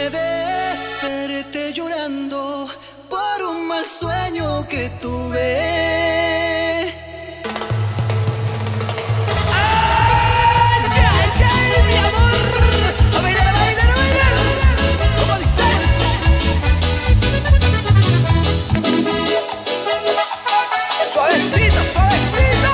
Me desperté llorando por un mal sueño que tuve. ¡Ay, ay, ay, mi amor! A bailar, a bailar, a bailar. ¿Cómo dice? Suavecito, suavecito.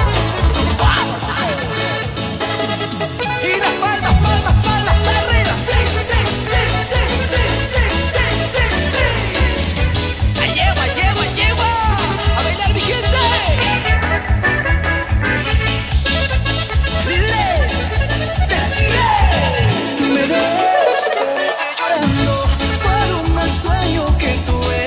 Y las palmas, palmas, palmas arriba. Sí, sí, sí, sí, sí, sí, sí, sí, sí. Ahí llego, ahí llego, ahí llego. A bailar, mi gente. Me desperté llorando por un mal sueño que tuve.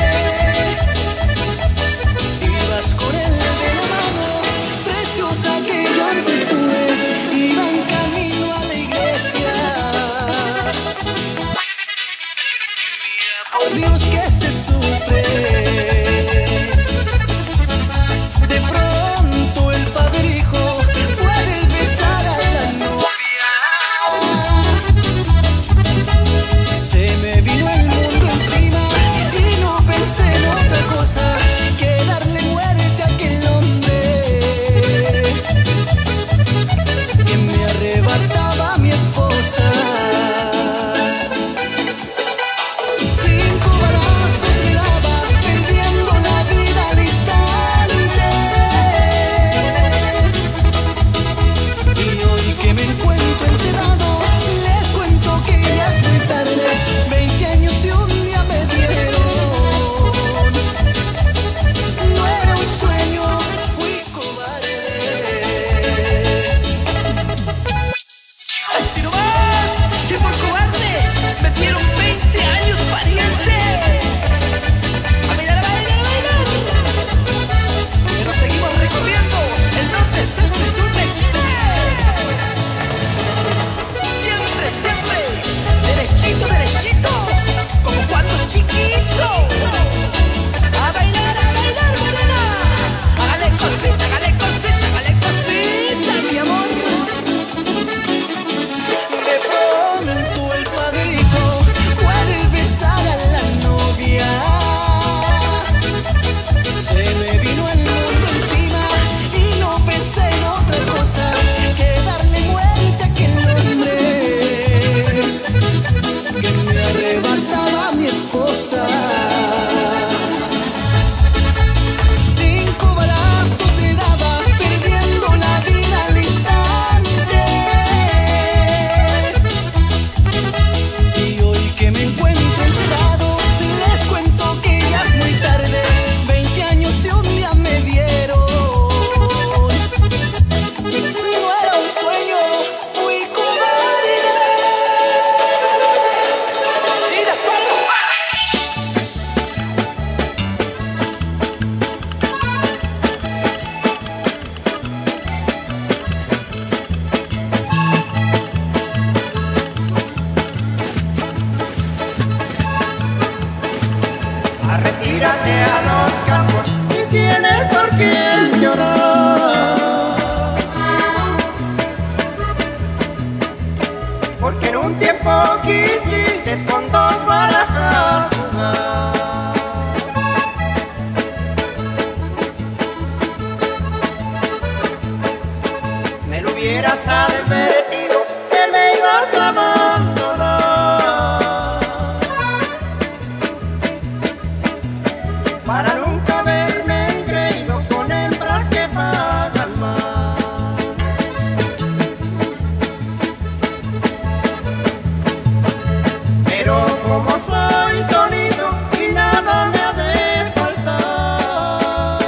Ibas con él de la mano, preciosa que yo antes tuve. Iban camino a la iglesia. Por Dios que se sufre. De pronto el padre dijo: puedes besar a la novia. Se me vino el mundo encima y no pensé en otra cosa que darle muerte a aquel hombre que me arrebataba a mi esposa. 5 balazos me daba, perdiendo la vida al instante. Y hoy que me encuentro encerrado, les cuento que ya es muy tarde. 20 años y un día me dieron. No era un sueño, fui cobarde. Así nomás, que por cobarde me dieron 20 años, pariente. A bailar, a bailar, a bailar. Pero seguimos recorriendo el norte, centro y sur de Chile. Siempre, siempre, derechito, derechito, como cuando chiquito. A bailar, morena. Hágale cosita, hágale cosita, hágale cosita, mi amor. De pronto el padre dijo: puedes besar a la novia. Se me vino el mundo encima y no pensé en otra cosa que darle muerte a aquel hombre que me arrebataba a mi esposa. 5 balazos le daba, perdiendo la vida al instante. Y hoy que me encuentro encerrado, les cuento que ya es muy tarde. 20 años y un día me dieron. No era un sueño, fui cobarde. Y las palmas. Retírate a los campos si tienes por qué llorar, porque en un tiempo quisiste con 2 barajas jugar. Me lo hubieras advertido que me ibas a abandonar. Para nunca haberme engreído con hembras que pagan mal. Pero como soy solito y nada me ha de faltar,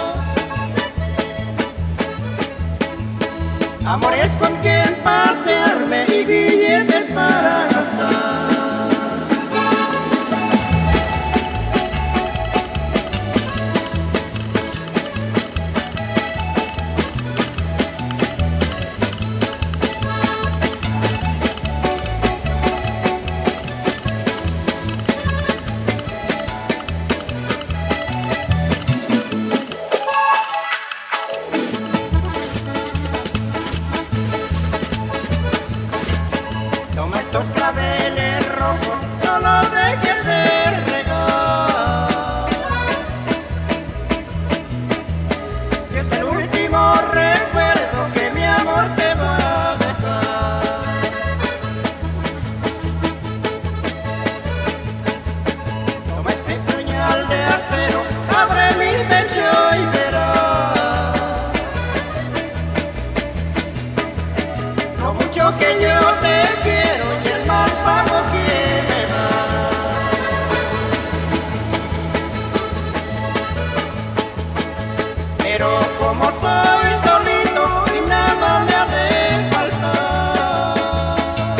amores con quien pasearme y billetes para gastar. Toma estos claveles mucho que yo te quiero y el mal pago quién me da. Pero como soy solito y nada me ha de faltar,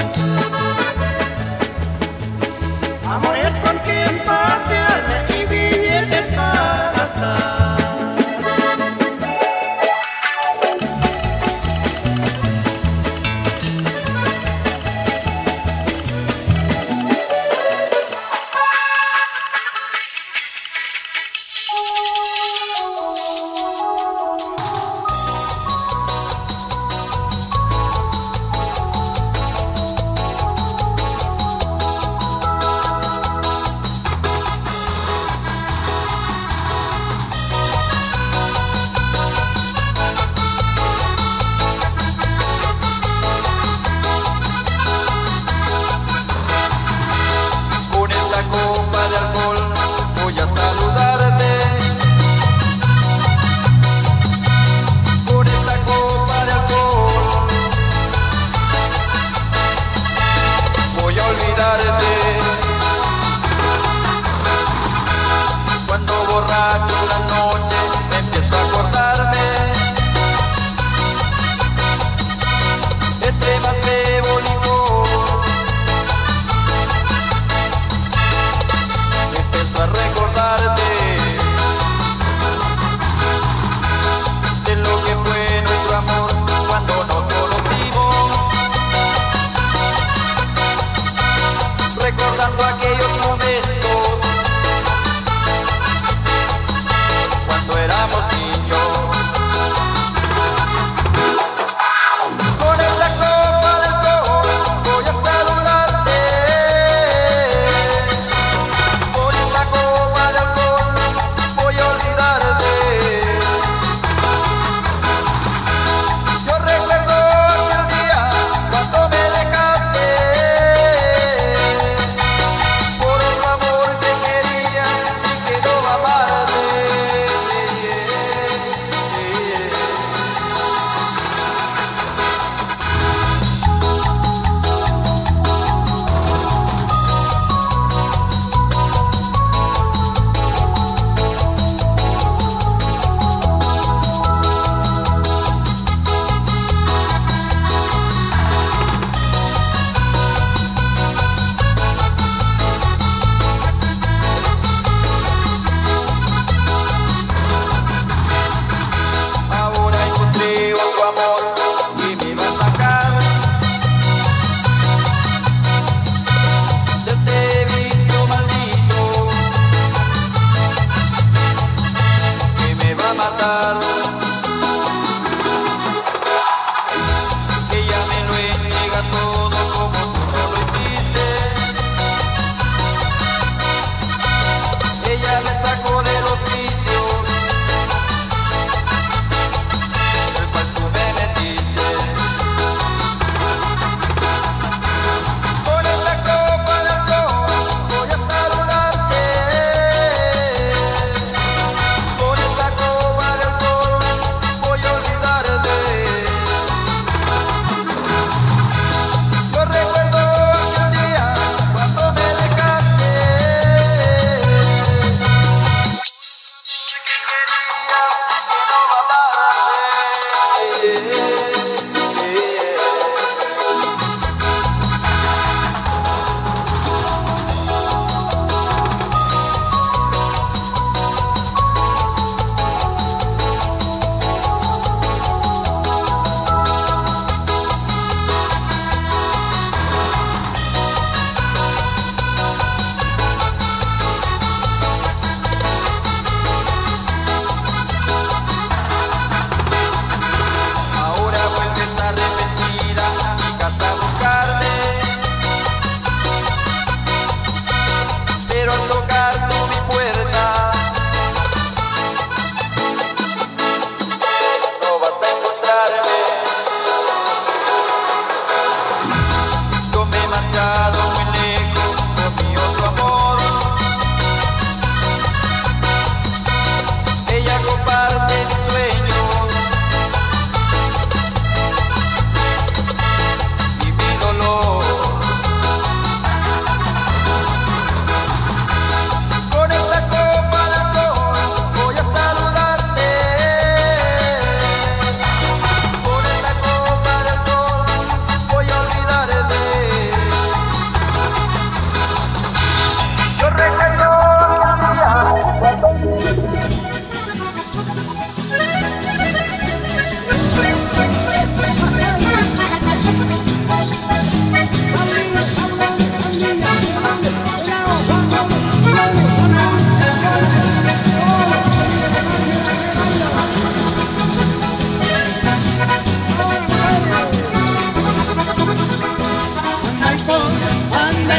amores con quien pasearme y billetes para gastar.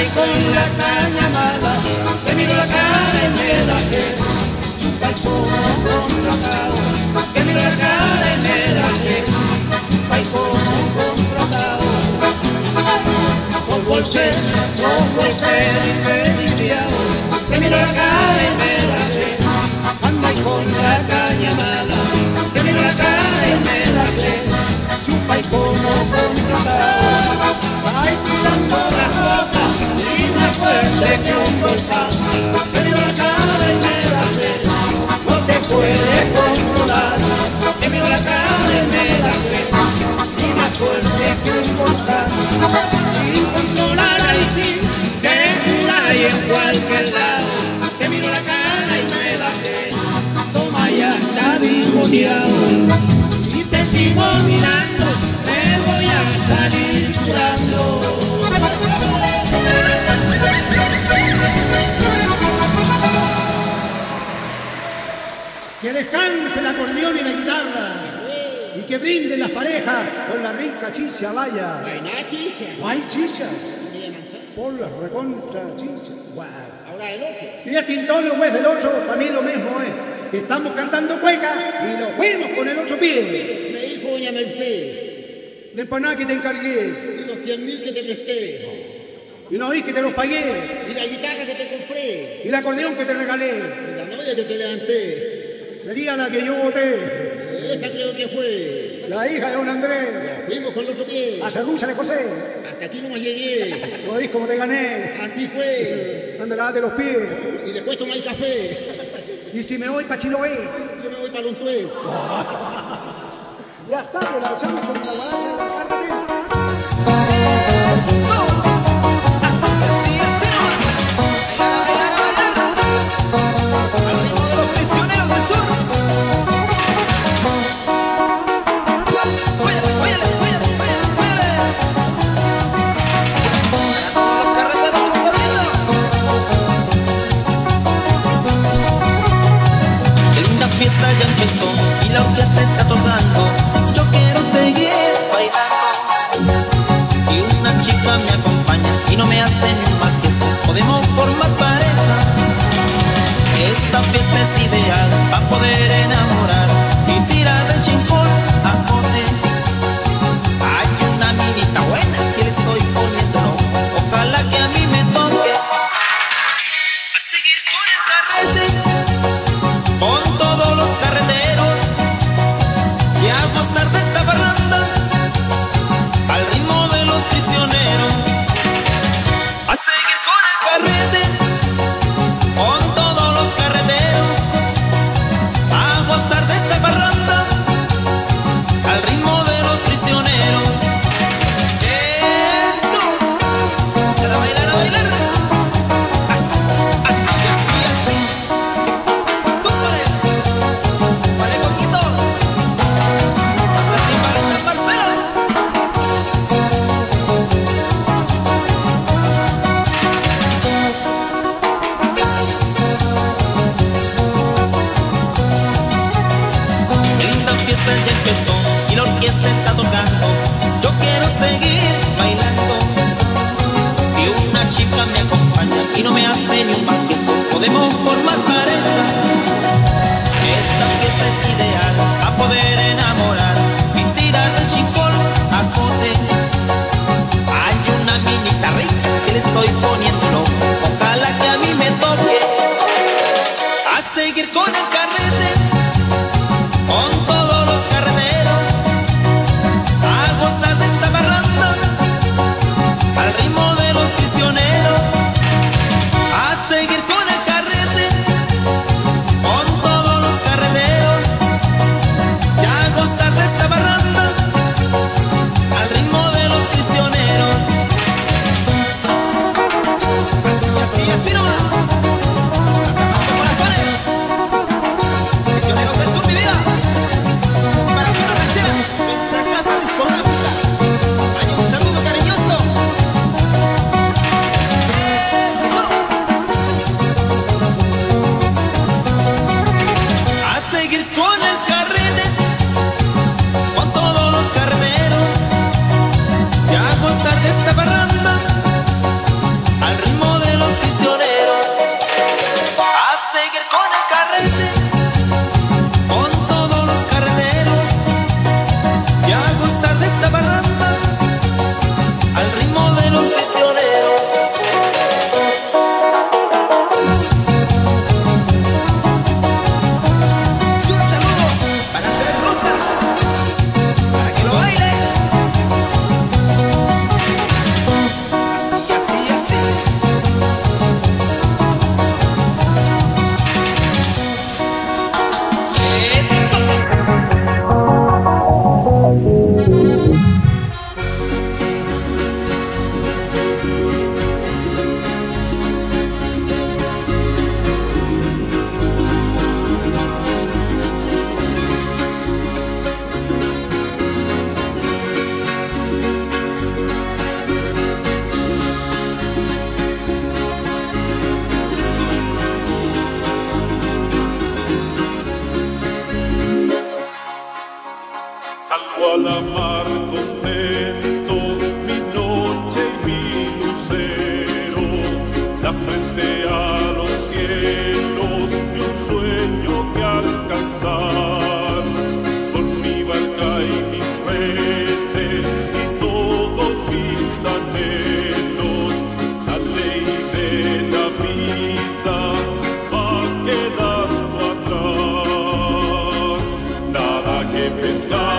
y con la caña mala, te miro la cara y me da sed. Chupa y como contratado, te miro la cara y me da sed. Chupa y como contratado. Como el ser incendiado, te miro la cara y me da sed. Anda y con la caña mala, te miro la cara y me da sed. Chupa y como contratado. Ay, tirando las bocas y más fuerte que un volcán. Te miro la cara y me da sed. No te puedes controlar. Te miro la cara y me da sed. Y más fuerte que un volcán. Sin controlar y sin respirar y en cualquier lado. Te miro la cara y me da sed. Toma, ya está bigoteado. Y te sigo mirando, me voy a salir curando. Que descanse el acordeón y la guitarra y que brinden las parejas con la rica chicha vaya. No hay nada chicha. No hay chichas. Ni de manzana. Por las recontra chichas. Wow. Ahora el 8. Si es Tintolo o es del 8, para mí lo mismo es. Estamos cantando cueca y nos fuimos con el 8 pies. Me dijo doña Mercedes. De empaná que te encargué. Y los 100.000 que te presté. Y no oí que te los pagué. Y la guitarra que te compré. Y el acordeón que te regalé. Y la novia que te levanté. Sería la que yo voté. Esa creo que fue. La hija de don Andrés. Fuimos con los 8 pies. A Cerrucha le José. Hasta aquí nomás llegué. ¿No oís cómo te gané? Así fue. Anda, lavate los pies. Y después tomáis café. Y si me voy pa' Chiloé. Yo me voy para Lontué. Ya está, lo lanzamos con la guadaña. Ya empezó y la orquesta está tocando. Yo quiero seguir bailando. Y una chica me acompaña y no me hace ni un mal gesto. Podemos formar pareja. Esta fiesta es ideal para poder enamorar y tirar del chincón a joder. Hay una minita buena que le estoy poniendo. Ojalá que a mí me toque a seguir con el carrete. Con todos los carreteros y a gozar de esta parranda al ritmo de los prisioneros. A seguir con el carrete, con todos los carreteros, a gozar de esta parranda al ritmo de los prisioneros. Eso, a bailar, a bailar. Así, así, así, así. Vale, Coquito. Pásate para esta parcela. Qué linda fiesta ya empezó y la orquesta está tocando. Yo quiero seguir bailando. Si una chica me acompaña y no me hace ni un mal gesto, podemos formar pareja. Esta fiesta es ideal a poder enamorar y tirar del chincón a cote. Hay una minita rica que le estoy poniendo loco. Ojalá que a mí me toque a seguir con el carrete, con todos los carreteros, a gozar de esta barranda al ritmo de los prisioneros. A seguir con el carrete, con todos los carreteros, y a gozar de esta barranda al ritmo de los prisioneros. Así, así, así nomás. Acabando corazones. Prisioneros del sur, mi vida. Para Zona Ranchera, nuestra casa discográfica. Vaya un saludo cariñoso. Eso. A seguir con el carrete, con todos los carreteros, y a gozar de esta barranda al a gozar de esta barramba al ritmo de los prisioneros. Y un saludo para Tres Rosas, para que lo baile. Así, así, así. Salgo a la mar contento, mi noche y mi lucero, la frente a los cielos y un sueño que alcanzar, con mi barca y mis redes y todos mis anhelos, la ley de la vida va quedando atrás, nada que pescar.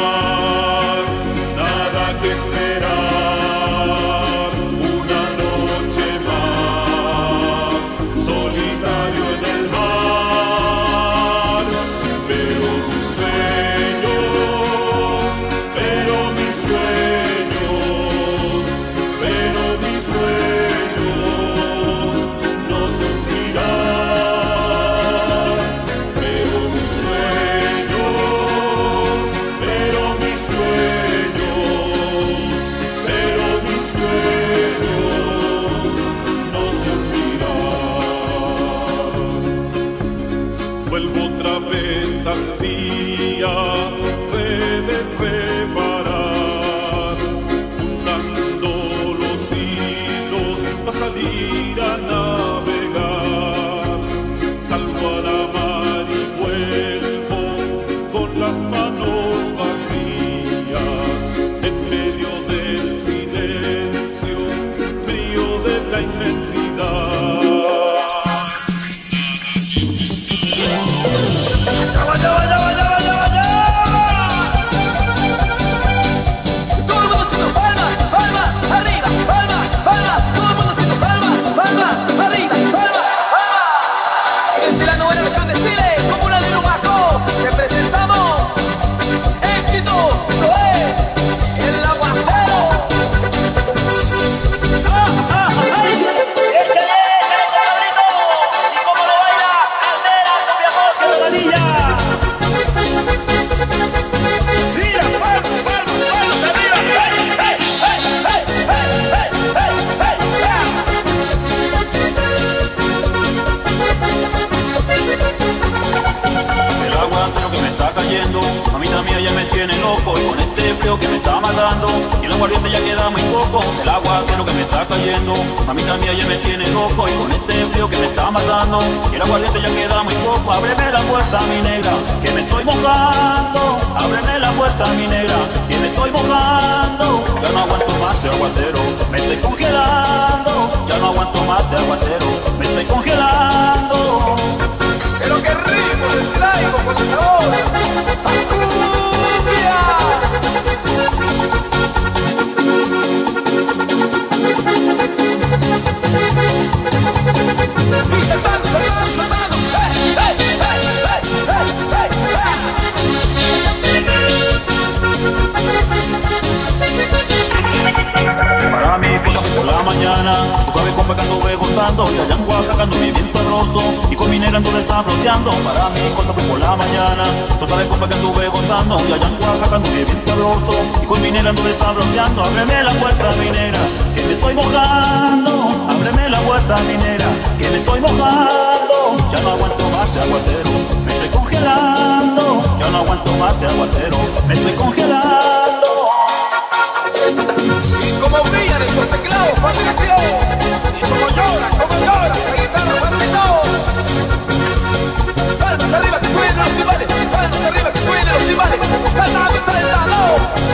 Vuelvo otra vez al día, redes reparar, juntando los hilos para salir a navegar. Salgo a la mar y vuelvo con las manos vacías, en medio del silencio, frío de la inmensidad. Mamita mía ya me tiene loco y con este frío que me está matando y el aguardiente ya queda muy poco. El agua es lo que me está cayendo. Mamita mía ya me tiene loco y con este frío que me está matando y el aguardiente ya queda muy poco. Ábreme la puerta, mi negra, que me estoy mojando. Ábreme la puerta, mi negra, que me estoy mojando. Ya no aguanto más de aguacero, me estoy congelando. Ya no aguanto más de aguacero, me estoy congelando. Pero qué rico les traigo con el sabor a cumbia. Y saltando, saltando, saltando. ¡Hey, hey, hey, hey, hey, hey! Para mí, por la mañana, tú sabes compa que anduve gozando y allá en Oaxaca anduve bien sabroso y con mi negra anduve sabroseando. Para mí, cosa fue por la mañana, tú sabes compa que anduve gozando y allá en Oaxaca anduve bien sabroso y con mi negra anduve sabroseando. Ábreme la puerta, mi negra, que me estoy mojando. Ábreme la puerta, mi negra, que me estoy mojando. Ya no aguanto más de aguacero, me estoy congelando. Ya no aguanto más de aguacero, me estoy congelando. Y como brillan estos teclados, Patricio, y como llora esa guitarra, Patricio. Palmas arriba que suenen los timbales, palmas arriba que suenen los timbales, cantando, saltando.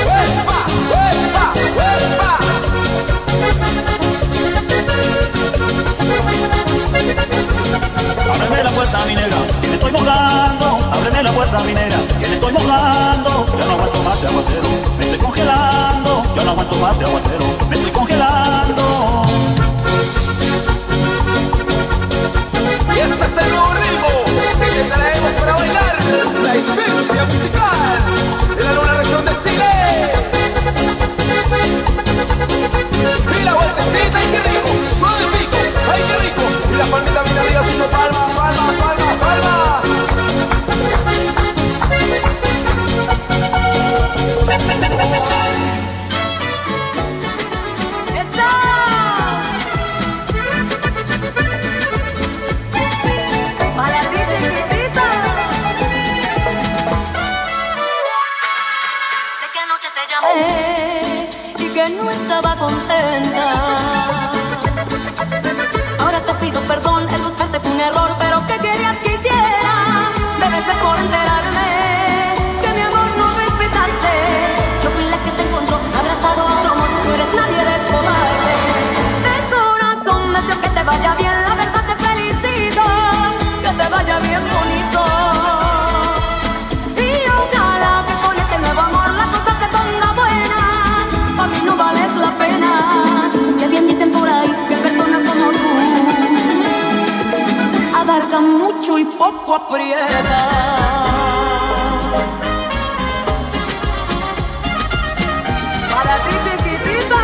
esa minera que me estoy mojando. Ya no aguanto más de aguacero, me estoy congelando. Ya no aguanto más de aguacero, me estoy congelando. Y este es el nuevo ritmo que traemos para bailar la esencia musical de la Luna Región de Chile. Y la vueltecita, ay qué rico, suavecito, ay qué rico. Y la palmita viene arriba haciendo palmas, palmas, palmas, palmas. Y que no estaba contenta. Ahora te pido perdón, el buscarte fue un error, pero ¿qué querías que hiciera? Debes ser por enterarme que mi amor no respetaste. Yo fui la que te encontró abrazado a otro amor, tú eres nadie, eres cobarde. De corazón deseo que te vaya bien, la verdad te felicito, que te vaya bien bonito. Y ojalá que con este nuevo amor la cosa se ponga buena. A mí no vales la pena. Ya bien dicen por ahí que personas como tú abarcan mucho y poco aprieta. Para ti chiquitita.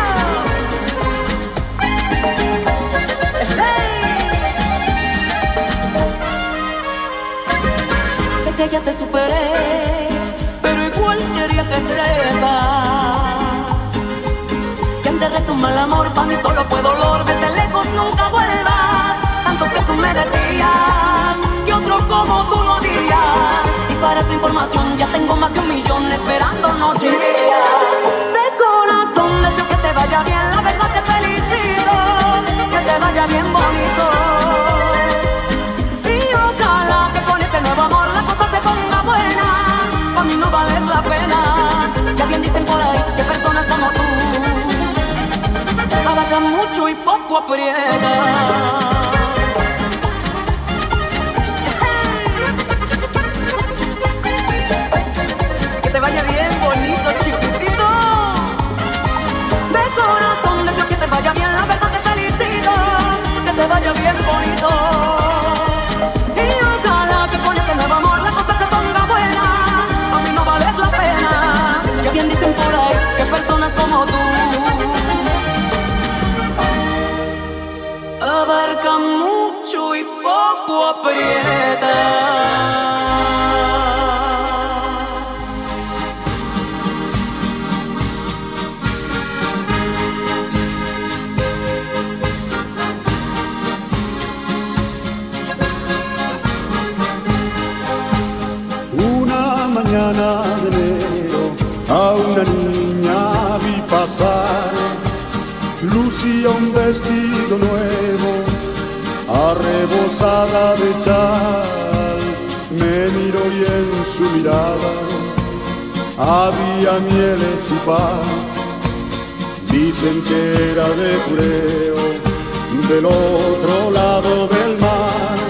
Hey. Sé que ya te superé, pero igual quería que sepas que enterré tu mal amor, para mí solo fue dolor. Vete lejos, nunca vuelvas. Tanto que tú me decías que otro como tú no haría. Y para tu información ya tengo más de 1 millón esperando noche y día. De corazón deseo que te vaya bien, la verdad te felicito, que te vaya bien bonito. Y ojalá que con este nuevo amor la cosa se ponga buena. A mí no vales la pena. Ya bien dicen por ahí que personas como tú abarcan mucho y poco aprieta. Que te vaya bien bonito, chiquitito. De corazón deseo que te vaya bien, la verdad te felicito, que te vaya bien bonito. Y ojalá que con este nuevo amor la cosa se ponga buena. A mí no vales la pena. Ya bien dicen por ahí que personas como tú abarca mucho y poco aprieta. Una mañana de enero a una niña vi pasar. Lucía un vestido nuevo, arrebozada de chal. Me miró y en su mirada había mieles y paz. Dicen que era de Cureo, del otro lado del mar.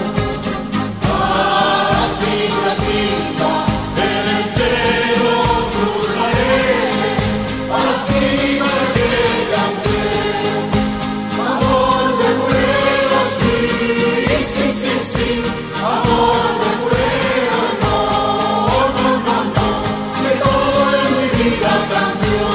A las filas del estero cruzaré, a las filas de aquella mujer. Amor de Cureo, sí, sí, sí, sí. Amor de Cureo, no, no, no, no. Que todo en mi vida cambió.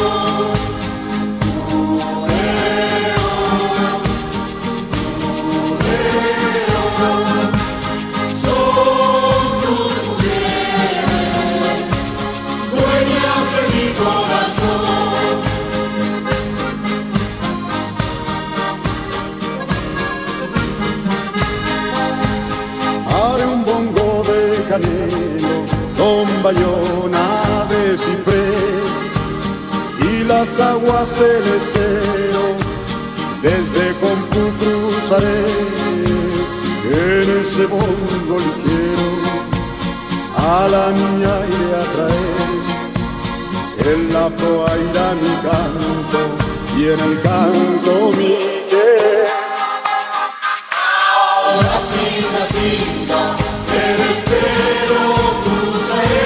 Son tus mujeres, dueñas de mi corazón. Haré un bongo de canelo con bayona de ciprés y las aguas del estero desde Compú cruzaré. En ese bongo ligero a la niña iré a traer. En la proa irá mi canto y en el canto mi querer. Ahora sin la cinta del estero cruzaré.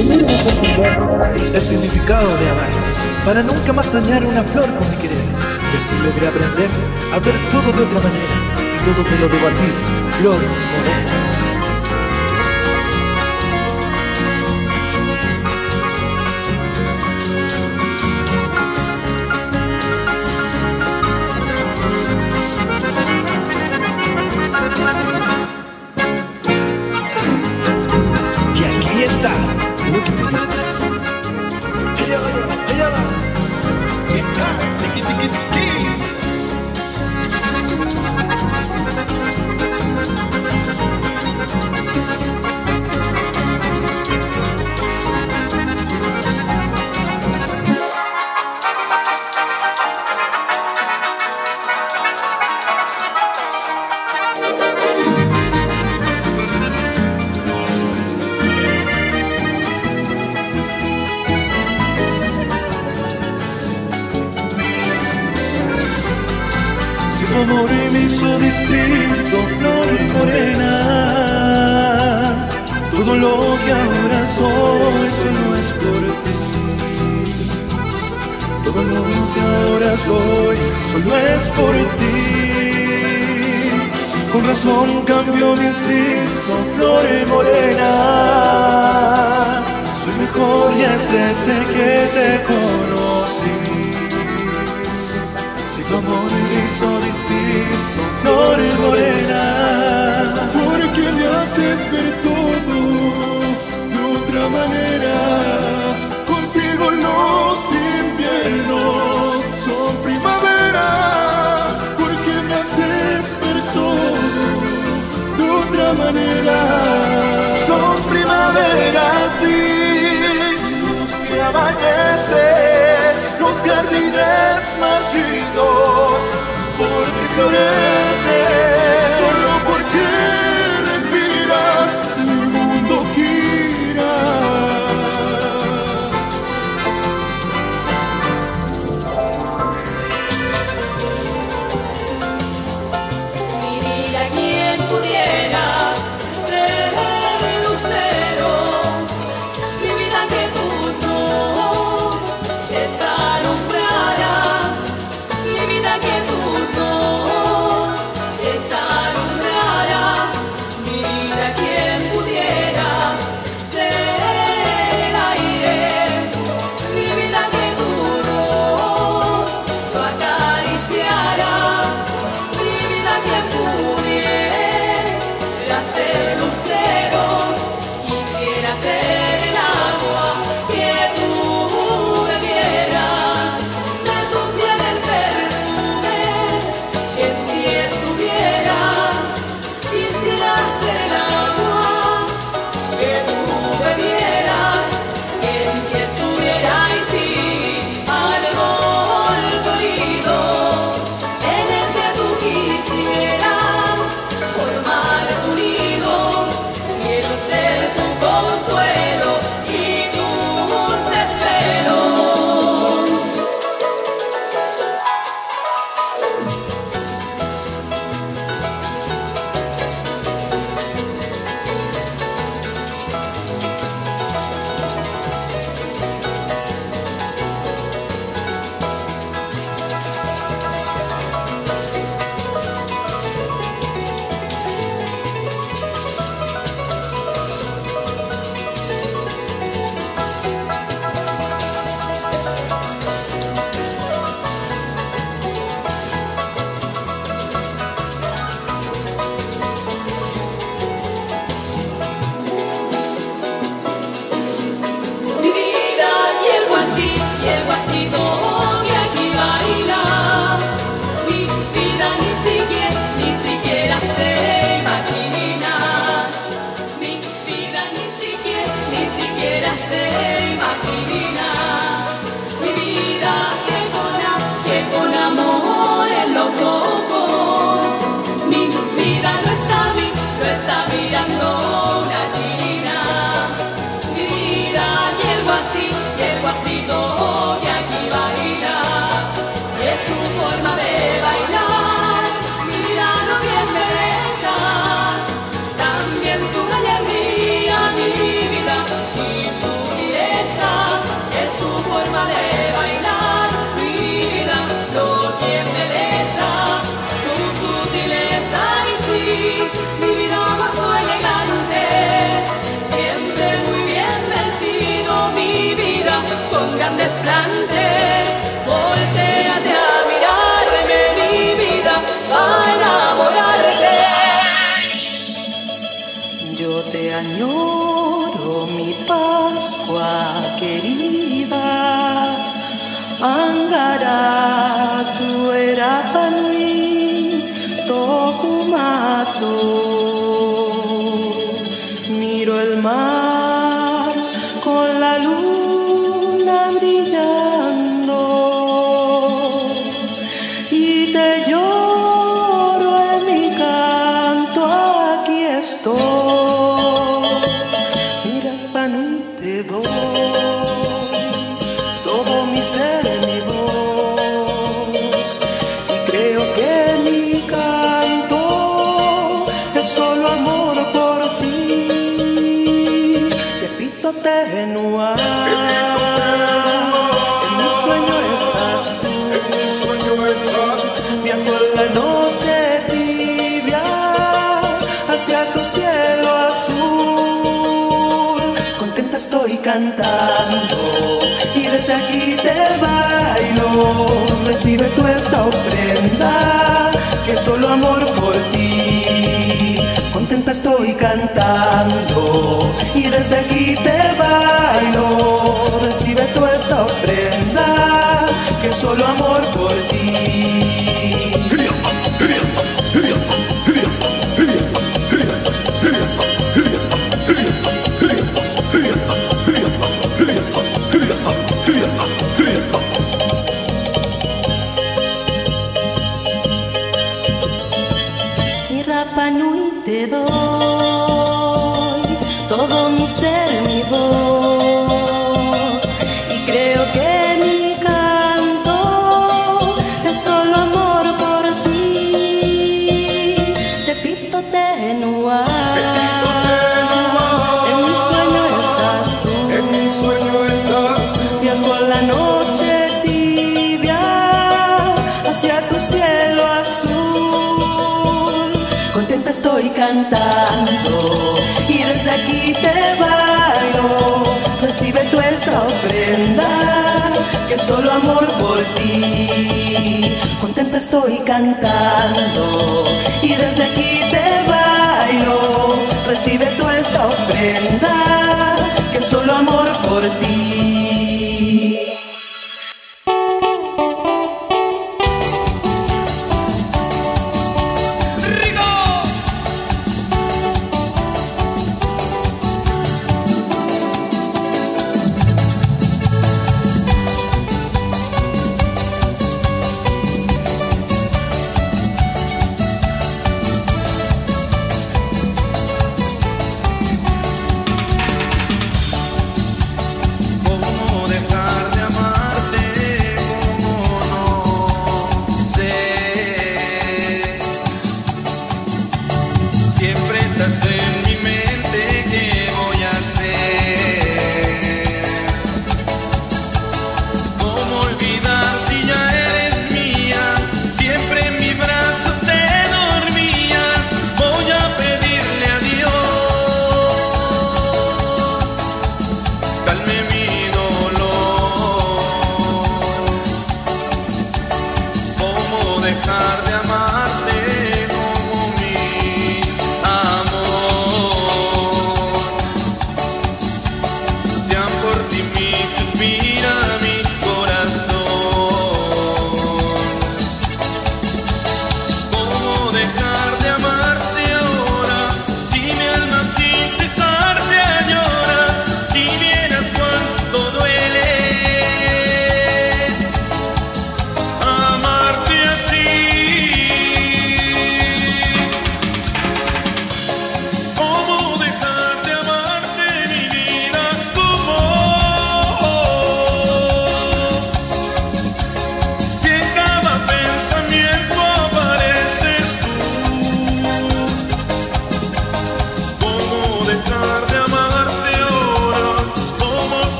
El significado de amar, para nunca más dañar una flor con mi querer. Y así logré aprender a ver todo de otra manera, y todo me lo debo a ti, flor morena. Y aquí está lo que me diste. Ella va. Tiki, tiki, tiki. Tu amor me hizo distinto, flor morena. Todo lo que ahora soy no es por ti. Todo lo que ahora soy solo es por ti. Con razón cambió mi instinto, flor morena. Soy mejor y es ese que te conocí. Tu amor me hizo distinto, flor morena. Porque me haces ver todo de otra manera. Contigo los inviernos son primaveras. Porque me haces ver todo de otra manera. Son primaveras, sí, luz que amanece, los jardines marchitos, porque florece. Solo porque respiras, mi mundo gira. Mi vida, quien pudiera ser el lucero, mi vida que tú no esa alumbrara, mi vida que tú no rato miro el mar con la luna brillando y te lloro en mi canto, aquí estoy. Mira, pan, y te doy todo mi ser, mi voz, y creo que mi canto es solo amor por ti. Te pito tenua, en mi sueño estás tú, viajo en la noche tibia hacia tu cielo azul. Contenta estoy cantando y desde aquí te bailo. Recibe tú esta ofrenda que es solo amor por ti. Contenta estoy cantando y desde aquí te bailo. Recibe tú esta ofrenda que es solo amor por ti. Mi Rapa Nui te doy todo mi ser, mi voz, y creo que mi canto es solo amor por ti. Te pito tenua, en mi sueño estás tú, viajo la noche tibia hacia tu cielo azul. Contenta estoy cantando y desde aquí te bailo. Recibe tú esta ofrenda que es solo amor por ti. Contenta estoy cantando y desde aquí te bailo. Recibe tú esta ofrenda que es solo amor por ti.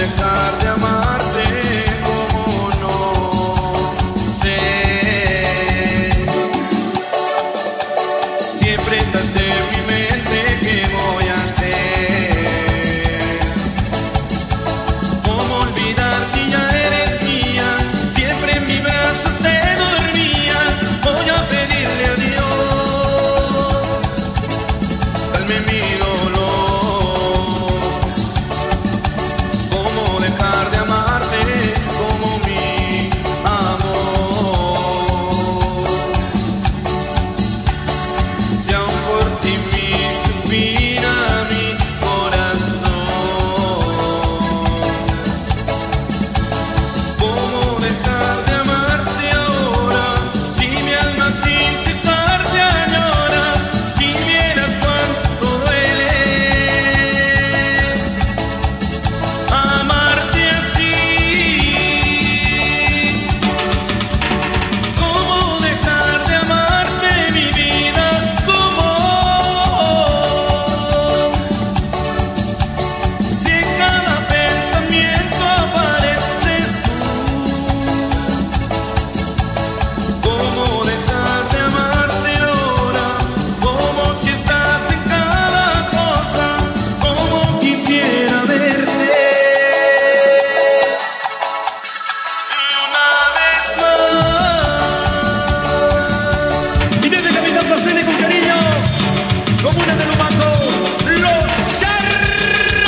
dejar de amarte? ¿Cómo no sé? Siempre estás en mi mente, ¿qué voy a hacer? ¿Cómo olvidar si ya eres mía? Siempre en mis brazos te dormías. Voy a pedirle a Dios, calme mi dolor. ¿Cómo dejar de amarte como mi amor? Si aún por ti me suspira mi corazón, ¿cómo dejar de amarte ahora? Si mi alma sin cesar te añora, si vieras cuánto duele amarte así. ¿Cómo dejar de amarte, mi vida? ¿Cómo? Si en cada pensamiento apareces tú. ¿Cómo dejar de amarte ahora? Como si estás en cada cosa. Como quisiera verte una vez más. Y desde Capitán Pacene con cariño, Comuna de Lumaco, Los Charros.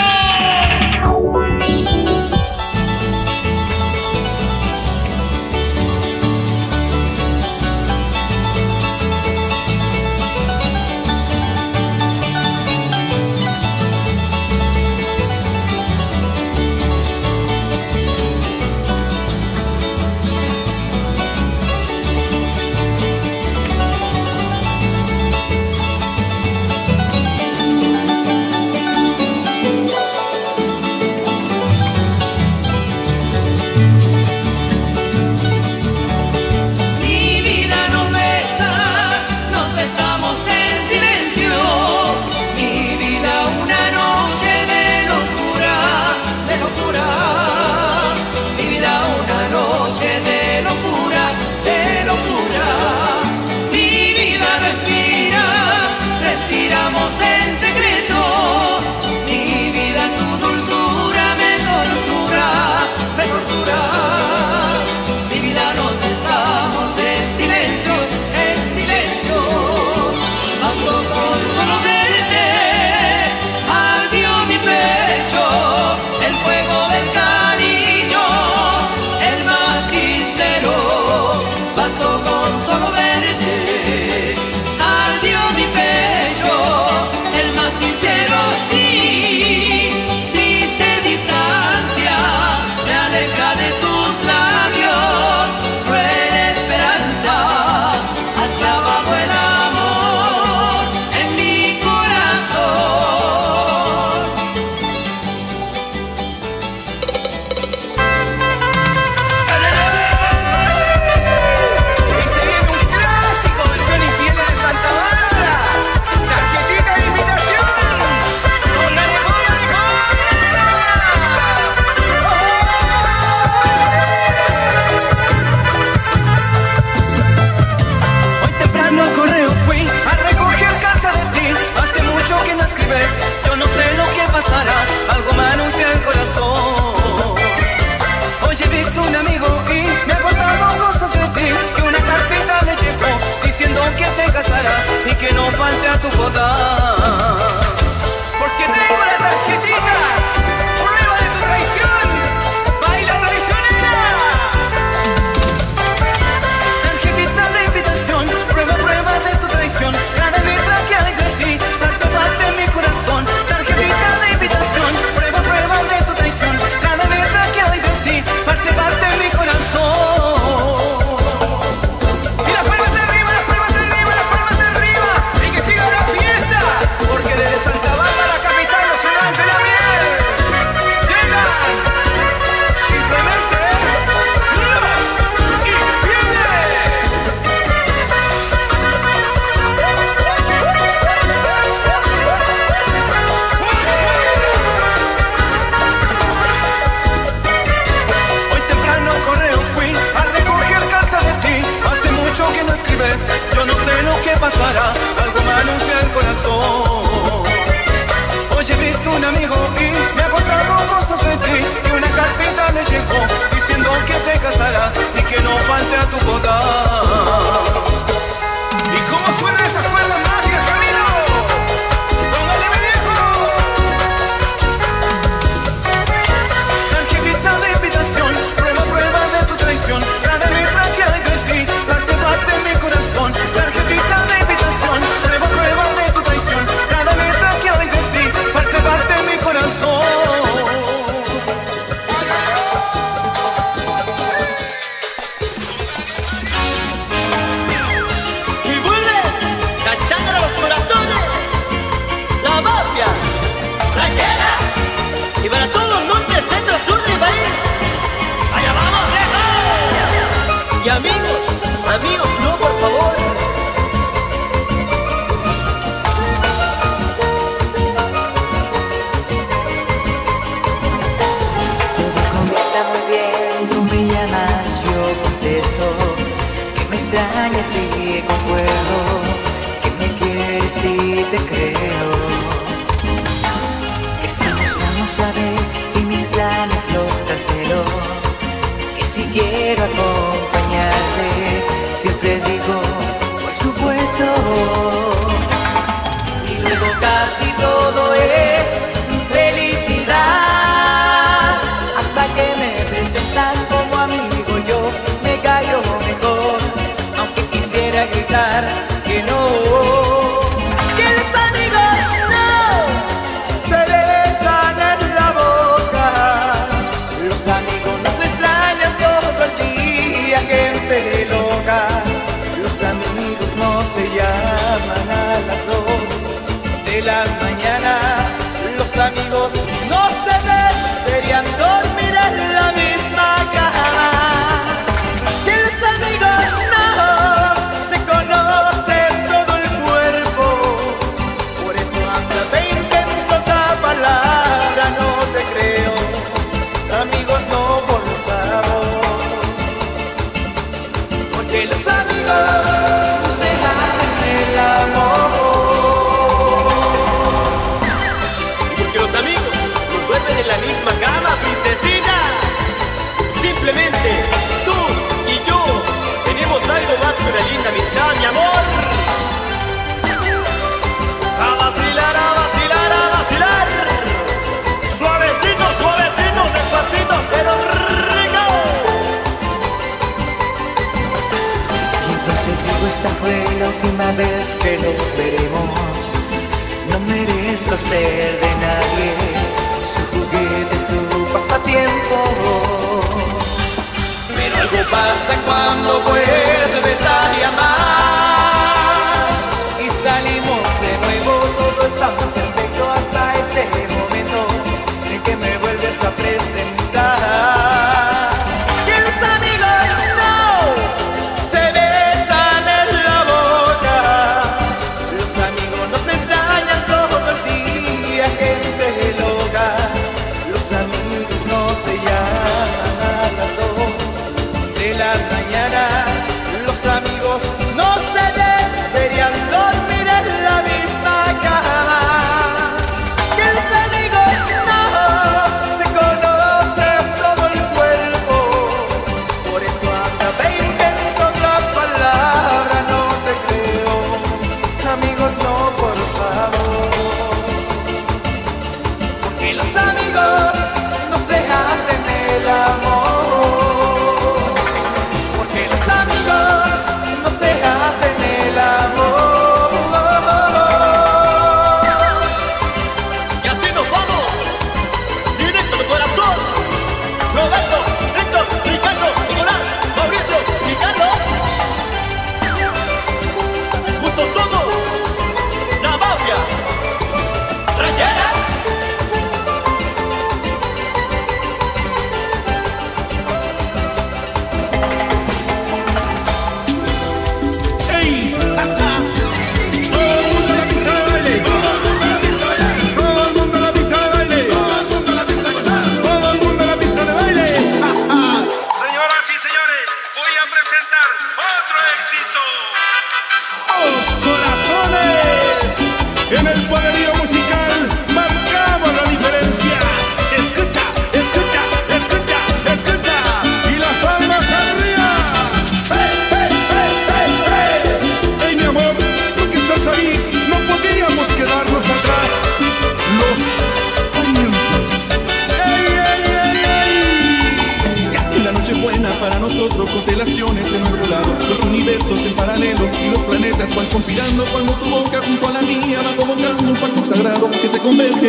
Mi vida nos besa, nos besamos en silencio. Mi vida una noche de locura, de locura. Mi vida una noche de locura, de locura. Mi vida respira, respiramos en secreto. Mi vida tu dulzura me tortura, me tortura. Mi vida nos besamos en silencio, en silencio. Bastó con solo verte, ardió mi pecho, el fuego del cariño, el más sincero. Bastó con solo verte, ardió mi pecho, el más sincero. Sí, triste distancia me aleja de tus labios, cruel esperanza, has clavado el amor en mi corazón. Y se viene un clásico, versión infiel de Santa Bárbara. Tarjetita de invitación. Póngale, póngale, Hoy temprano al correo fui a recoger carta de ti. Hace mucho que no escribes, yo no sé lo que pasará. Algo me anuncia el corazón. Hoy he visto un amigo y me ha contado cosas de ti. Que una carpeta le llegó diciendo que te casarás y que no falte a tu boda. Porque tengo la tarjetita, prueba de tu traición. Baila traicionera. Tarjetita de invitación, prueba de tu traición. Cada letra que hay de ti, parte de mi corazón. Tarjetita de invitación, prueba de tu traición. Cada letra que hay de ti, parte de mi corazón. Y las palmas arriba, las palmas arriba, las palmas arriba. Y que siga la fiesta. visto un amigo y me ha contado cosas de ti. Y una cartita le llegó diciendo que te casarás y que no falte a tu boda. ¿Y cómo suenan esas cuerdas mágicas, Camilo? ¡Póngale, mi viejo! Tarjetita de invitación, prueba de tu traición. Cada letra que hay de ti, parte en mi corazón. Tarjetita de invitación, prueba de tu traición. Cada letra que hay de ti, parte en mi corazón. Y vuelve cantando a los corazones, la mafia ranchera. Y para todos los norte, centro, sur del país, allá vamos, viejo. Y amigos, no, por favor. Comienza muy bien, tú me llamas, yo contesto. Que me extrañas y concuerdo, que me quieres y te creo. Que si nos vamos a ver y mis planes los cancelo. Que si quiero acompañarte, siempre digo, por supuesto. Y luego casi todo es felicidad. Hasta que me presentas como amigo, yo me callo mejor, aunque quisiera gritar que no. Que los amigos no se besan en la boca. Los amigos no se extrañan todo el día, gente loca. Los amigos no se llaman a las 2 de la mañana. Los amigos no se deberían dormir en la misma cama. Que los amigos no se conocen todo el cuerpo. Por eso anda, te invento otra palabra, no te creo. Amigos, no, por favor. Porque los amigos se hacen el amor. Porque los amigos no duermen en la misma cama, princesita. Simplemente tú y yo tenemos algo más que una linda amistad, mi amor. A vacilar, a vacilar, a vacilar. Suavecito, suavecito, despacito, pero rico. Y entonces digo, esta fue la última vez que nos veremos. No merezco ser de nadie, su juguete, su pasatiempo. Pero algo pasa cuando vuelves a llamar y salimos de nuevo, todo está muy perfecto hasta ese momento en que me vuelves a presentar. Que los amigos no se besan en la boca. Los amigos no se extrañan todo el día, gente loca. Los amigos no se llaman a las 2 de la mañana. Los amigos no se deberían dormir en la misma cama. Que los amigos no se conocen todo el cuerpo. Por eso anda, te invento otra palabra, no te creo. Amigos, no, por favor. Porque los amigos no se hacen el amor. Porque los amigos no se hacen el amor. y así nos vamos, directo al corazón. Roberto, Héctor, Ricardo, Nicolás, Mauricio y Carlos. Juntos somos la mafia ranchera.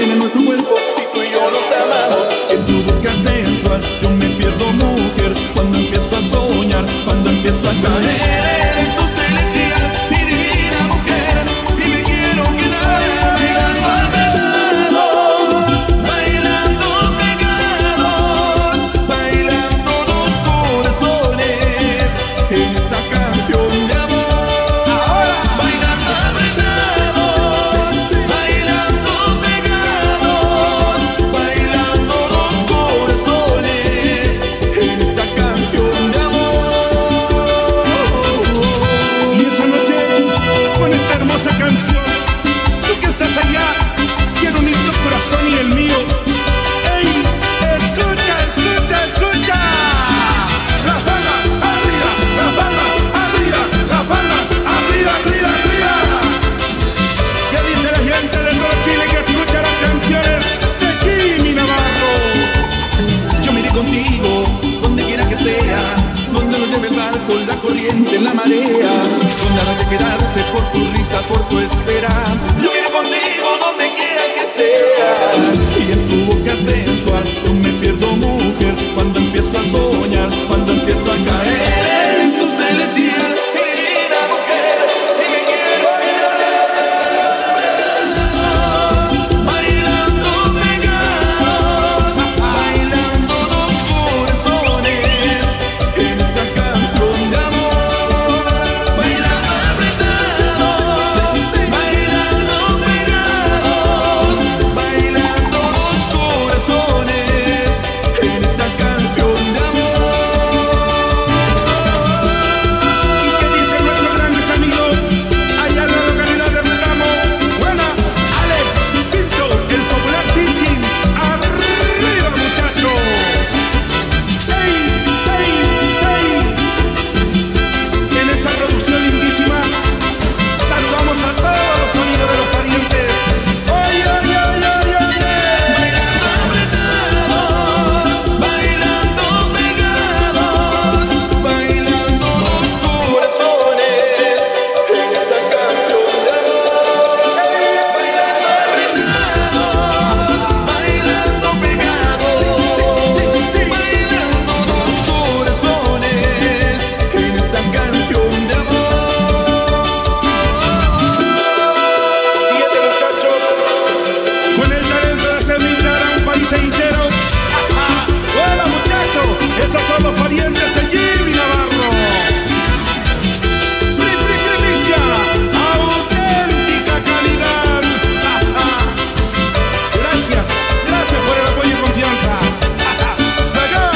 tiene nuestro cuerpo si tú y yo nos amamos. En tu boca sensual yo me pierdo, mujer, cuando empiezo a soñar, cuando empiezo a caer. Eres tu celestial y divina mujer, y me quiero quedar bailando alrededor, bailando pegados, bailando los corazones en esta canción de amor. Ahora bailando apretados, bailando pegados, bailando los corazones en esta canción de amor. Y esa noche, con esta hermosa canción, tú que estás allá, quiero unir tu corazón y el mío. ¡Ey! ¡Escucha, escucha, escucha! Las palmas arriba, las palmas arriba, las palmas arriba, arriba, arriba. ¿Qué dice la gente de todo Chile que escucha las canciones de Jimmy Navarro? Yo me iré contigo, donde quiera que sea, donde nos lleve el barco, la corriente, la marea, donde habrá que quedarse por tu risa, por tu espera. Yo me iré contigo, donde quiera que sea. Y en tu boca sensual yo me pierdo, mujer, cuando empiezo a soñar, cuando empiezo a caer. Eres tu celestial y divina mujer, y me quiero quedar bailando pegados, bailando los corazones en esta canción de amor, bailando apretados, bailando pegados, bailando los corazones en esta canción de amor. ¿Y qué dicen nuestros grandes amigos allá en la localidad de Retamo? Buena, Alex, Pinto, el popular Tintin. ¡Arriba, muchachos! ¡Ey, ey, ey! En esa producción lindísima saludamos a todos los sonidos de los parientes. ¡Oye, oye, oye, oye, oye! Bailando apretados, bailando pegados, bailando los corazones en esta canción de amor. Bailando apretados, bailando pegados, bailando los corazones en esta canción de amor. 7 muchachos con el talento de hacer vibrar a un país entero. ¡Hola, muchachos! Esos son los parientes de Jimmy Navarro. Primicia, auténtica calidad. Gracias, gracias por el apoyo y confianza. ¡Saca!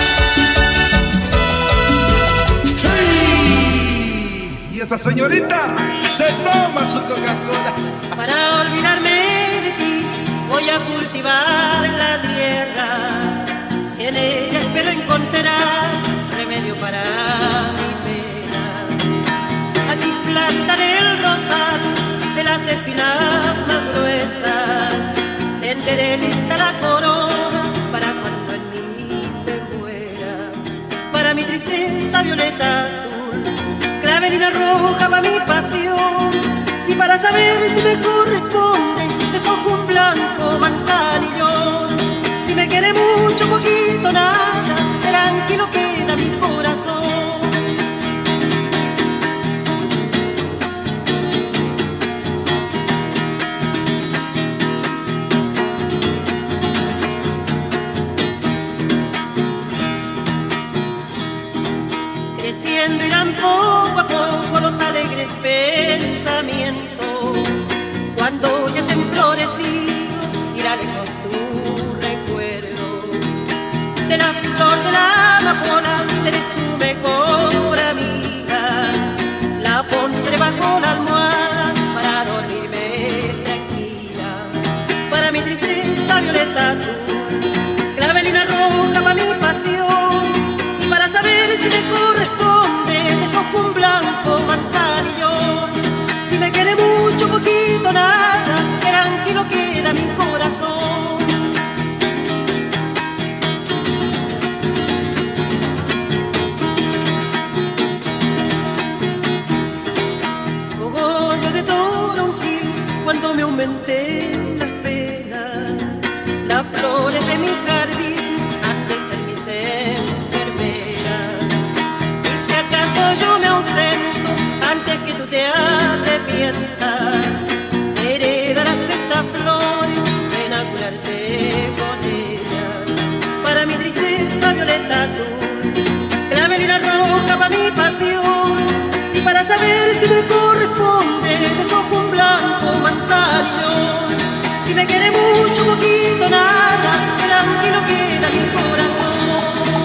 ¡Hey! Y esa señorita se toma su Coca-Cola. Para olvidarme de ti, voy a cultivar la tierra. En ella espero encontrar remedio para mi pena. Aquí plantaré el rosal de las espinas más gruesas. Tenderé lista la corona para cuando en mí te muera. Para mi tristeza violeta azul, clavelina roja para mi pasión. Y para saber si me corresponde, desojo un blanco manzanillón. Si me quiere mucho, poquito, nada, tranquilo queda mi corazón. Creciendo irán poco a poco los alegres pensamientos. Cuando ya estén florecidos, irá lejos tu recuerdo. De la flor de la amapola seré su mejor amiga. La pondré bajo la almohada para dormirme tranquila. Para mi tristeza violeta azul, clavelina roja para mi pasión. Y para saber si me corresponde, desojo un blanco manzanillón. Si me quiere mucho, poquito, nada, tranquilo queda mi corazón. Cogollo de toronjil, cuando me aumenté las penas, las flores de mi jardín has de ser mis enfermeras. Y si acaso yo me ausento antes que tú te arrepientas, heredarás estas flores, ven a curarte con ellas. Para mi tristeza violeta azul, clavelina roja para mi pasión, y para saber si me corresponde beso un blanco manzanillo. Si me quiere mucho, poquito, nada, tranquilo queda mi corazón.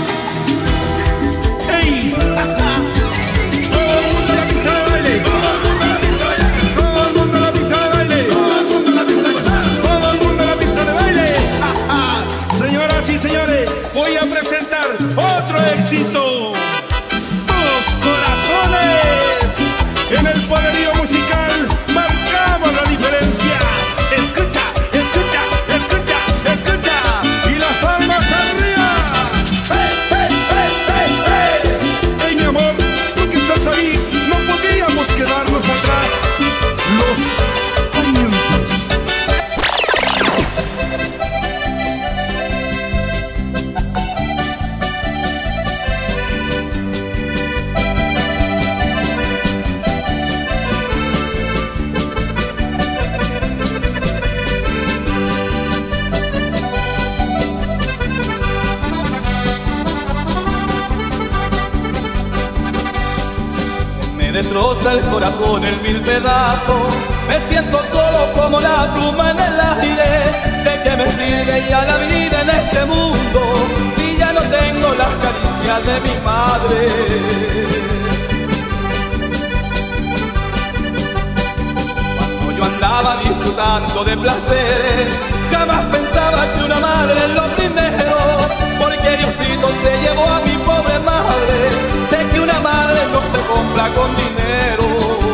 ¡Ey! ¡Todo el mundo a la pista de baile! ¡Todo el mundo a la pista de baile! ¡Todo el mundo a la pista de baile! Señoras y señores, voy a presentar otro éxito. ¡Dos corazones! En el poderío musical marcamos la diferencia. Escucha, escucha, escucha, escucha. Y las palmas arriba. ¡Hey, hey, hey, hey, hey! ¡Hey, mi amor! Tú que estás ahí, no podíamos quedarnos atrás. Los parientes. Destroza el corazón en mil pedazos. Me siento solo como la pluma en el aire. ¿De qué me sirve ya la vida en este mundo si ya no tengo las caricias de mi madre? Cuando yo andaba disfrutando de placeres, jamás pensaba que una madre es lo primero, porque Diosito se llevó a mi pobre madre. Sé que una madre no se compra con dinero.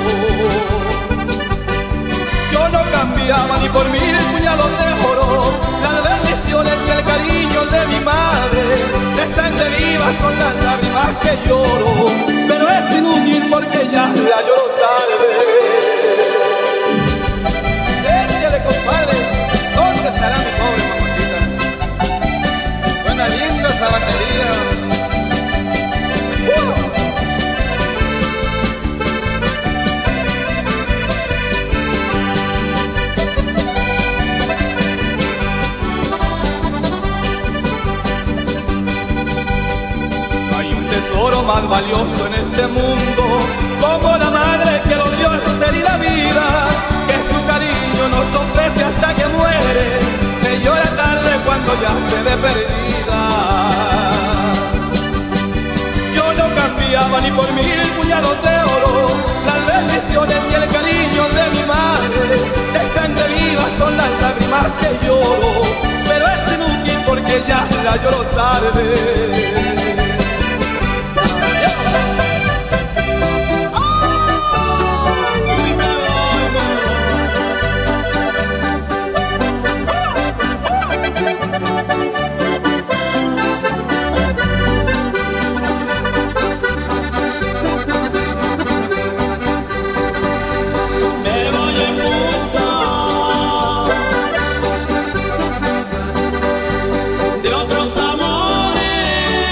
Yo no cambiaba ni por 1000 puñados de oro las bendiciones y el cariño de mi madre. Están vivas con las lágrimas que lloro, pero es inútil porque ya la lloro tarde. Échale, compadre, ¿dónde estará mi pobre mamacita? Suena linda esa batería. Tesoro más valioso en este mundo, como la madre que lo dio al ser y la vida, que su cariño nos ofrece hasta que muere, se llora tarde cuando ya se ve perdida. Yo no cambiaba ni por 1000 puñados de oro las bendiciones y el cariño de mi madre. De sangre viva son las lágrimas que lloro, pero es inútil porque ya la lloro tarde. De otros amores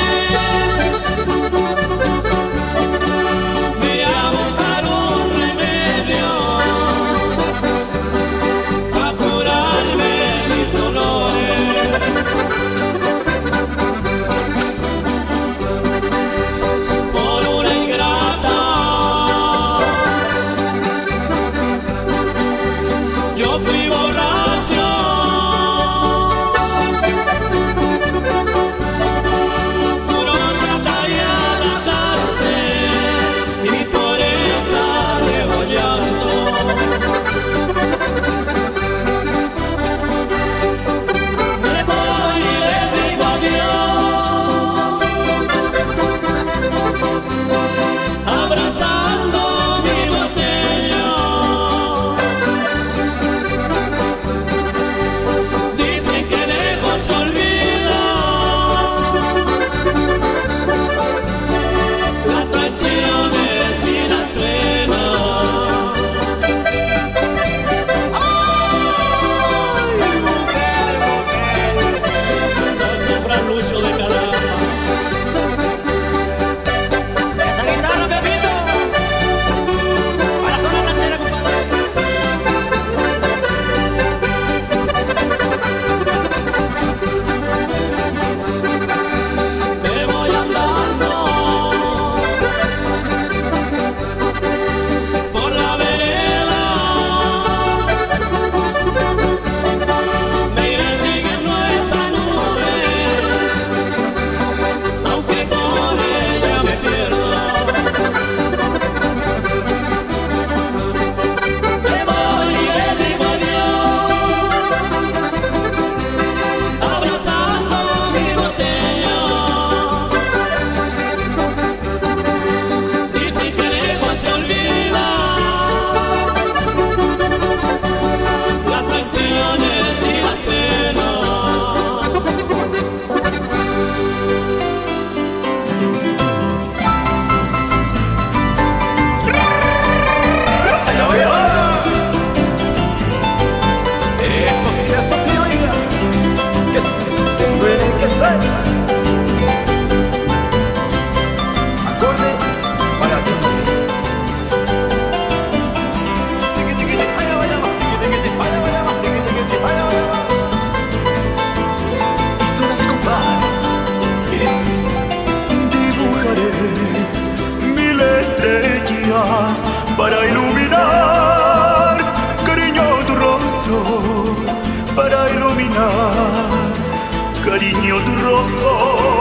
para iluminar, cariño, tu rostro, para iluminar, cariño, tu rostro.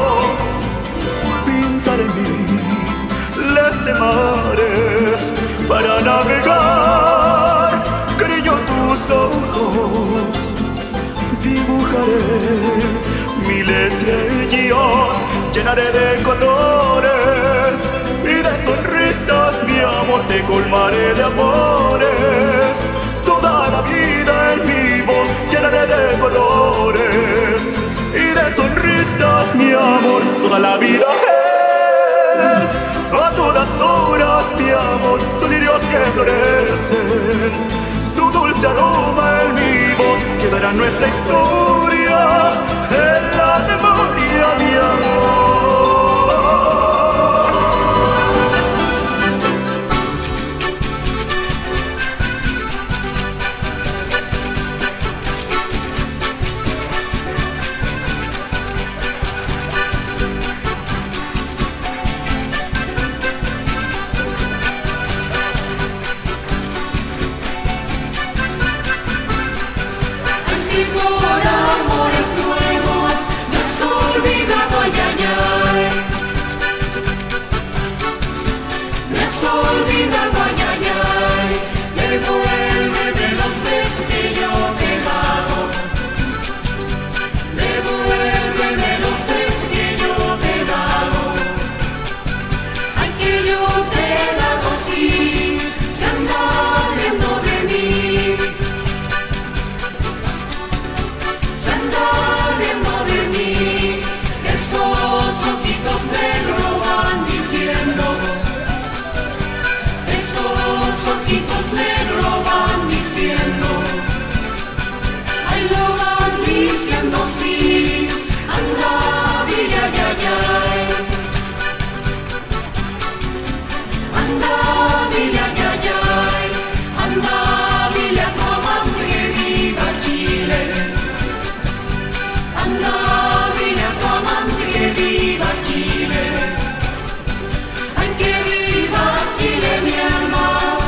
Pintar en mí de mares para navegar, cariño, tus ojos. Dibujaré mil estrellas, llenaré de colores y de sonrisas, mi amor, te colmaré de amores. Toda la vida en mi voz llenaré de colores y de sonrisas, mi amor, toda la vida es. A todas horas, mi amor, son lirios que florecen. Su dulce aroma en mi voz quedará nuestra historia en la memoria, mi amor. Por amores nuevos me has olvidado, ay, ay, ay. Me has olvidado, ay, ay, ay. Devuélveme los besos que yo te he dado. Devuélveme los besos que yo te he dado. Ay, que yo te he dado, sí, se anda riendo de mí. Esos ojitos me lo van diciendo, esos ojitos me lo van diciendo, ay, lo van diciendo, sí, anda, dile, ay, ay, ay, anda, dile, ay, ay, ay, anda, dile a tu amante que viva Chile, anda, dile a tu amante que viva Chile, ay, que viva Chile, mi alma.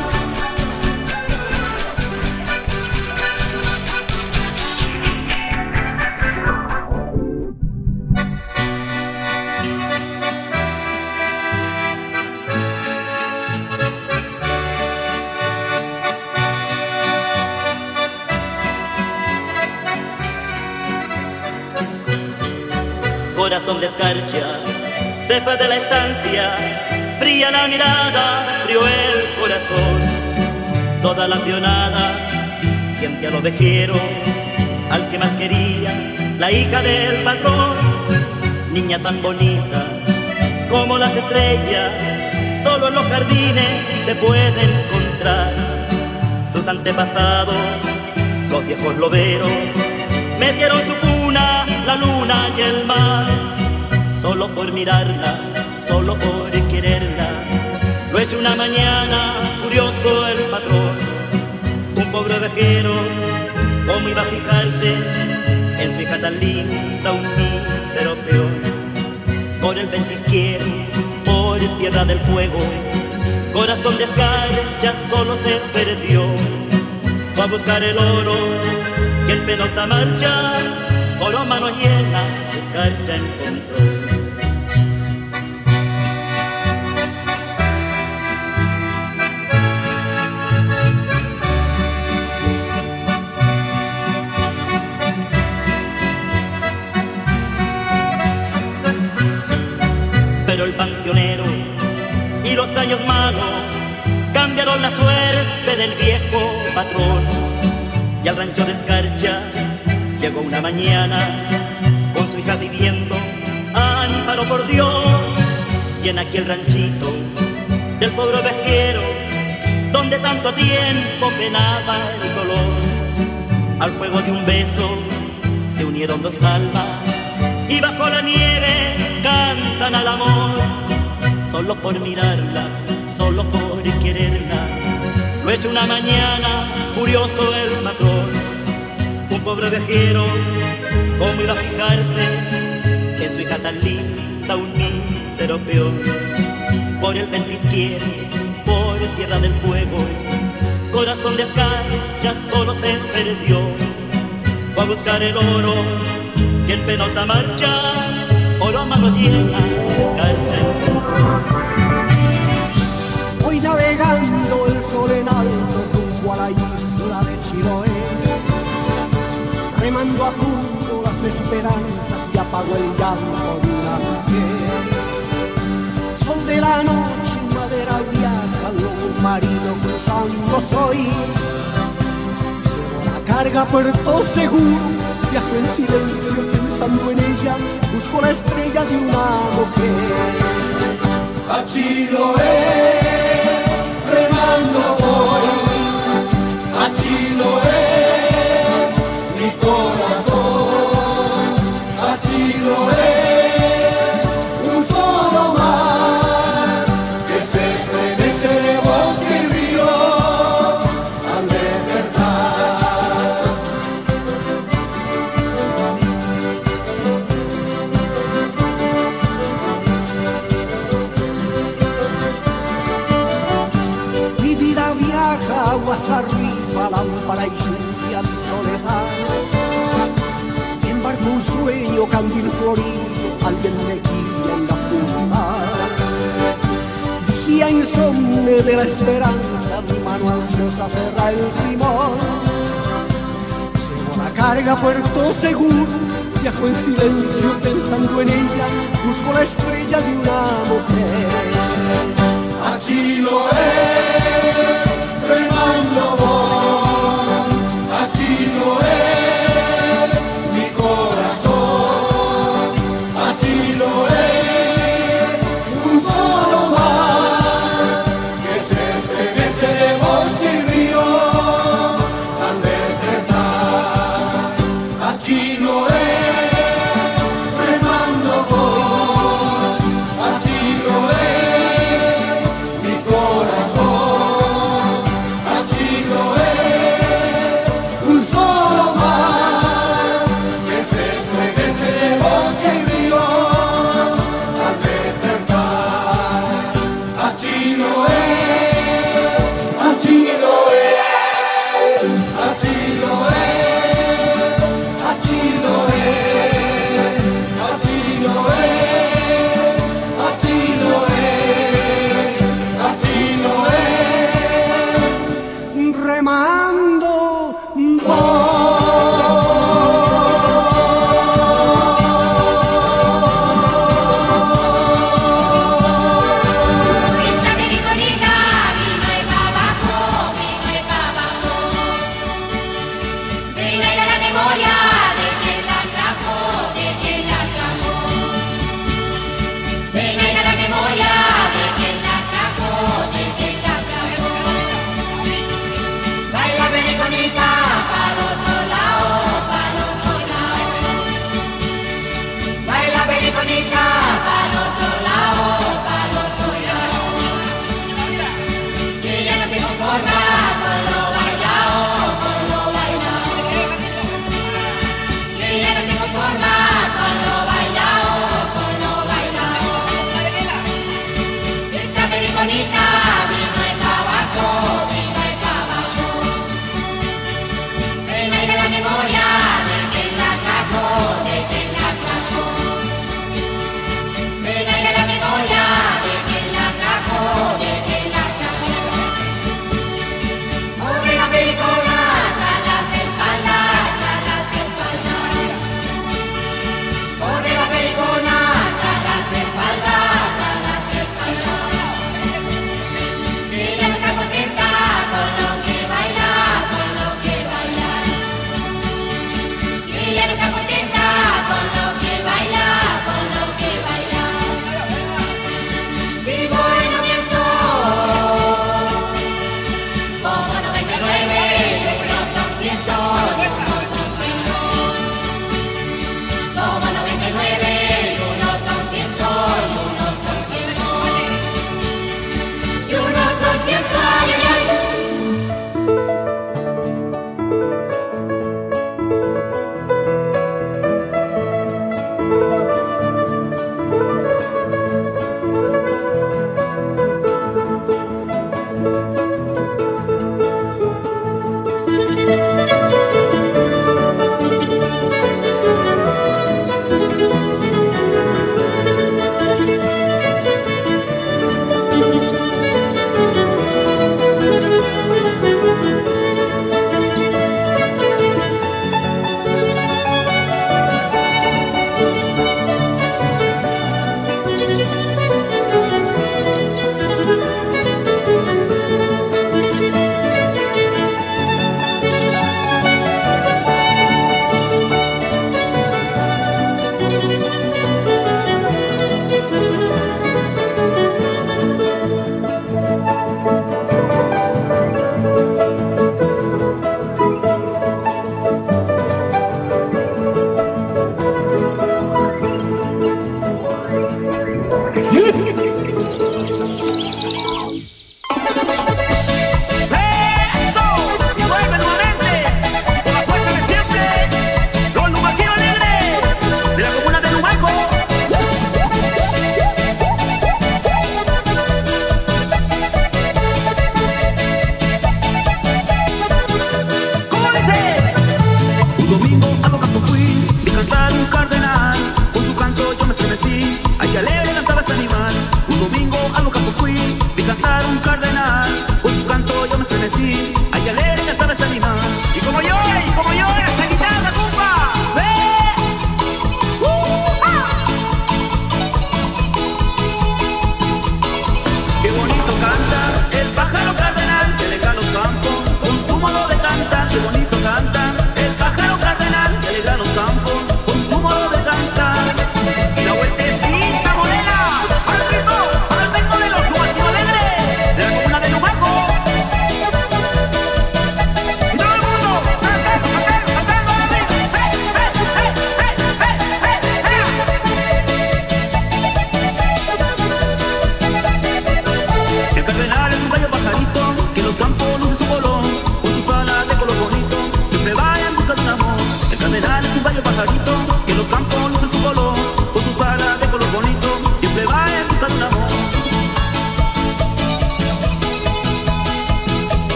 Corazón de escarcha, se fue de la estancia, fría la mirada, frío el corazón. Toda la pionada siente al ovejero, al que más quería, la hija del patrón. Niña tan bonita como las estrellas, solo en los jardines se puede encontrar. Sus antepasados, los viejos loberos, mecieron su cuna, la luna y el mar. Solo por mirarla, solo por quererla, lo hecho una mañana, furioso el patrón. Un pobre ovejero, ¿cómo iba a fijarse en su hija tan linda, un mísero peón? Por el ventisquero, por tierra del fuego, corazón de escarcha solo se perdió. Fue a buscar el oro que en penosa marcha, oro mano llena, su escarcha encontró. Pero el panteonero y los años malos cambiaron la suerte del viejo patrón. Y al rancho de escarcha llegó una mañana con su hija viviendo, amparo por Dios. Y en aquel ranchito del pobre ovejero, donde tanto tiempo penaba el dolor, al fuego de un beso se unieron dos almas y bajo la nieve cantan al amor. Solo por mirarla, solo por quererla, lo hecho una mañana, furioso el patrón. Un pobre ovejero, ¿cómo iba a fijarse en su hija tan linda, un mísero peón? Por el ventisquero, por tierra del fuego. Corazón de Ascar ya solo se perdió. Fue a buscar el oro y en penosa marcha, oro a mano llena, cerca está. Voy navegando el sol en alto rumbo a la isla de Chiloé, remando a punto las esperanzas y apago el llanto de una mujer. Sol de la noche, madera viaja, lobo marino cruzando soy. Llevo la carga a puerto seguro, viajo en silencio pensando en ella, busco la estrella de una mujer. A Chiloé, remando voy, a Chiloé, mi corazón, a Chiloé, un solo mar que se estremece de bosque y río al despertar. Mi vida viaja aguas arriba, lámpara y lluvia, mi soledad. Embarco un sueño, candil florido, alguien me guía en la punta. Vigía insomne de la esperanza, mi mano ansiosa aferra el timón. Llevo la carga a puerto seguro, viajo en silencio pensando en ella, busco la estrella de una mujer. A Chiloé, remando voy, a Chiloé, mi corazón, a Chiloé, un solo mar que se estremece de bosque y río al despertar. A Chiloé, remando voy, a Chiloé, mi corazón.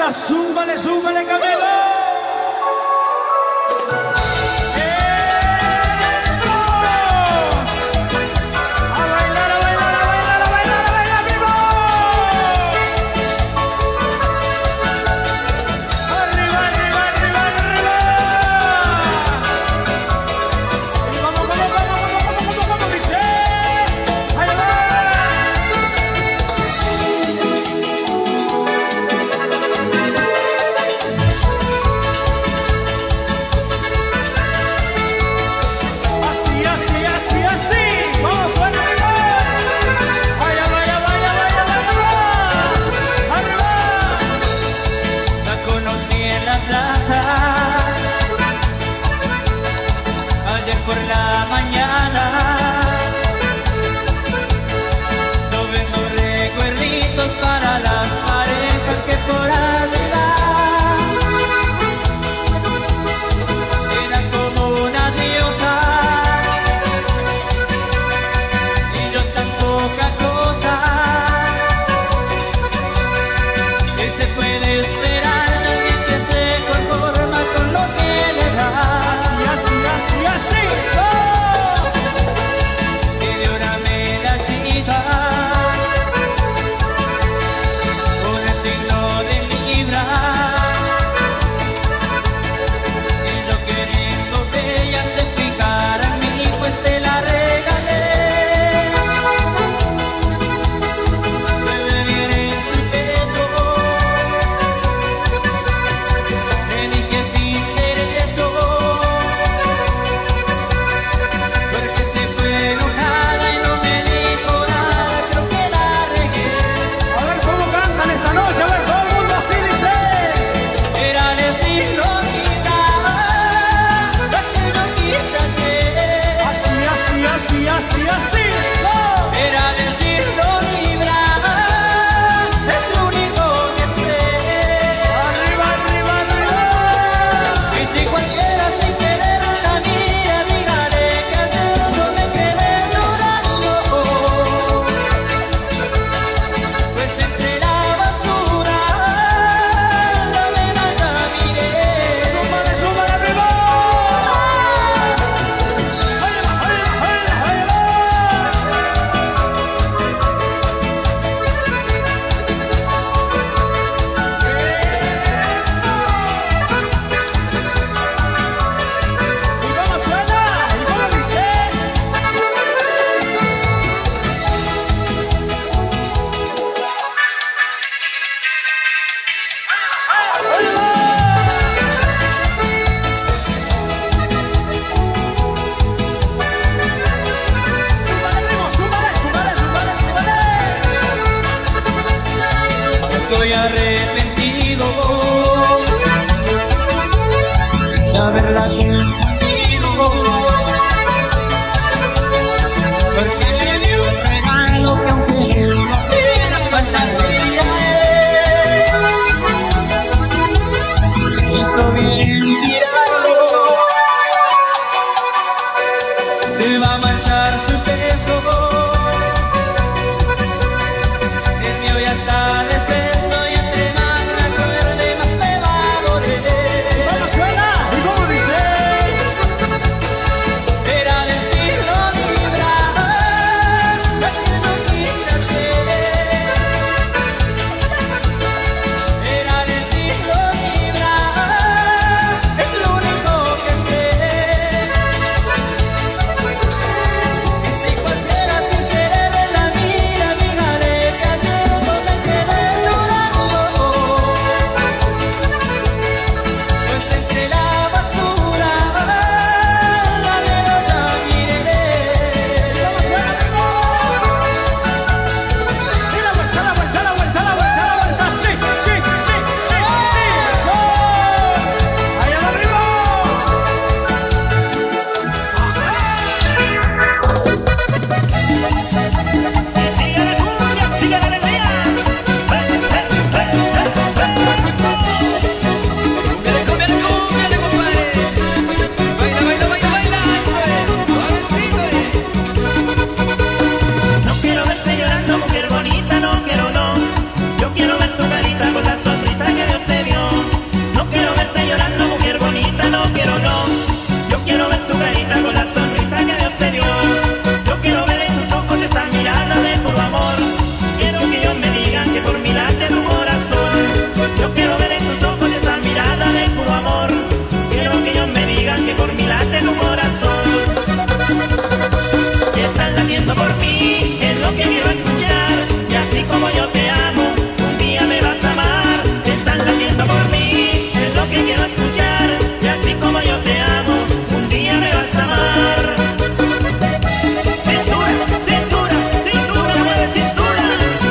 suena, súbale, súbale, Camilo. Por la mañana yo vendo recuerditos para las parejas que por allí van. Era como una diosa y yo tan poca cosa. ¿Qué se puede esperar de alguien que se conforma con lo que le da? Así. Estoy arrepentido de haberla confundido, porque le di un regalo que aunque no era fantasía, hizo bien tirarlo. Se va a manchar su peso. El mío ya está deshecho y entre más te amo, un día me vas a amar. Están latiendo por mí, es lo que quiero escuchar. Y así como yo te amo, un día me vas a amar. Cintura, cintura, cintura, mueve cintura.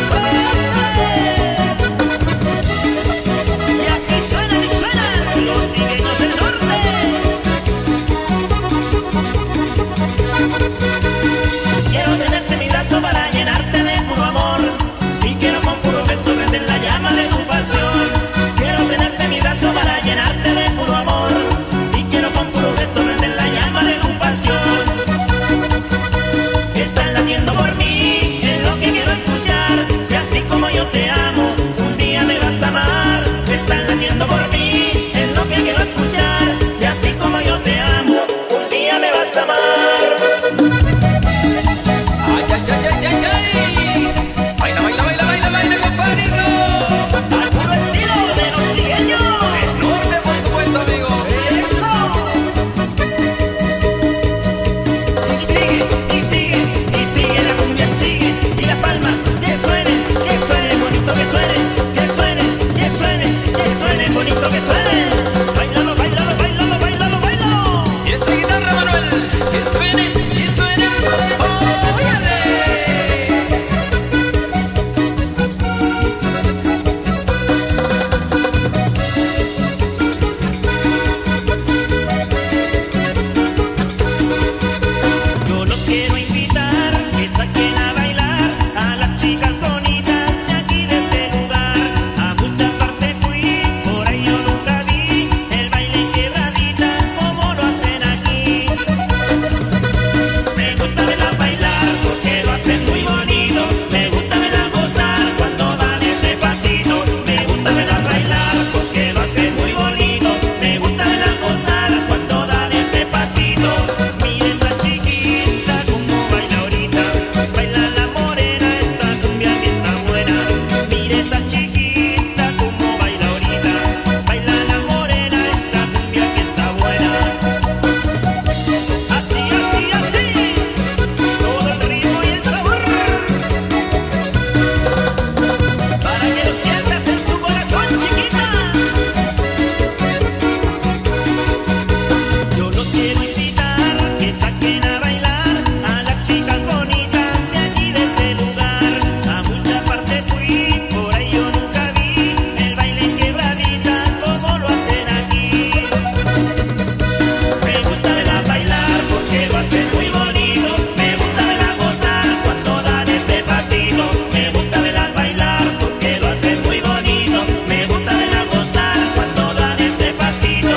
Y así suenan los trigueños del norte. Quiero tenerte en mi brazo para llenarte de puro amor. Y quiero con puro beso prender la llama de tu pasión. Quiero tenerte en mi brazo para llenarte de puro amor. Y quiero con puro beso prender la llama de tu pasión. Están latiendo por mí, es lo que quiero escuchar. Y así como yo te amo, un día me vas a amar. Están latiendo por mí, es lo que quiero escuchar. Y así como yo te amo, un día me vas a amar. Ay, ay, ay, ay, ay, ay. Baila, baila, baila, baila, baila, compadrito. Al puro estilo de los trigueños. El norte, por supuesto, amigo. Eso. Y sigue, y sigue, y sigue, la cumbia sigue. Y las palmas, que suene bonito, que suene, que suene, que suene, que suene bonito, que suene. Bailalo, bailalo, bailalo, bailalo, bailalo. Y esa guitarra, Manuel, que suene, que suene. ¡Óyale! Yo los quiero invitar, que saquen a bailar a las chicas bonitas de aquí de este lugar. A muchas partes fui, por ahí yo nunca vi el baile en quebradita como lo hacen aquí. Me gusta verlas bailar porque lo hacen muy bonito. Me gusta verlas gozar cuando dan este pasito. Me gusta verlas bailar porque lo hacen muy bonito. Me gusta verlas gozar cuando dan este pasito. Mira esta chiquita como baila ahorita. Baila la morena, esta cumbia que está buena. Mira esta chiquita como baila ahorita. Baila la morena, esta cumbia que está buena. Así, así, así. Todo el ritmo y el sabor. Para que lo sientas en tu corazón, chiquita. Yo los quiero invitar, que saquen a bailar a las chicas bonitas de aquí de este lugar. A muchas partes fui, por ahí yo nunca vi el baile en quebradita como lo hacen aquí. Me gusta verlas bailar porque lo hacen muy bonito. Me gusta verlas gozar cuando dan ese pasito. Me gusta verlas bailar porque lo hacen muy bonito. Me gusta verlas gozar cuando dan ese pasito.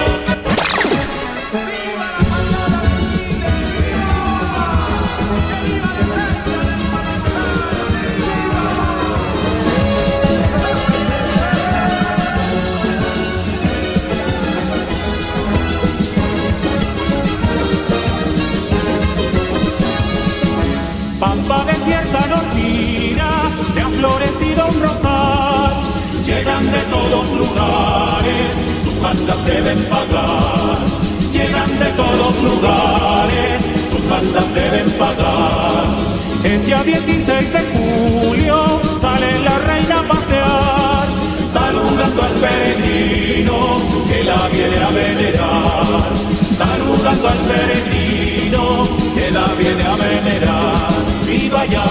Pampa desierta nortina, te ha florecido un rosal. Llegan de todos lugares, sus bandas deben pagar. Llegan de todos lugares, sus bandas deben pagar. Es ya 16 de julio, sale la reina a pasear, saludando al peregrino que la viene a venerar. Saludando al peregrino que la viene a venerar. Viva ya,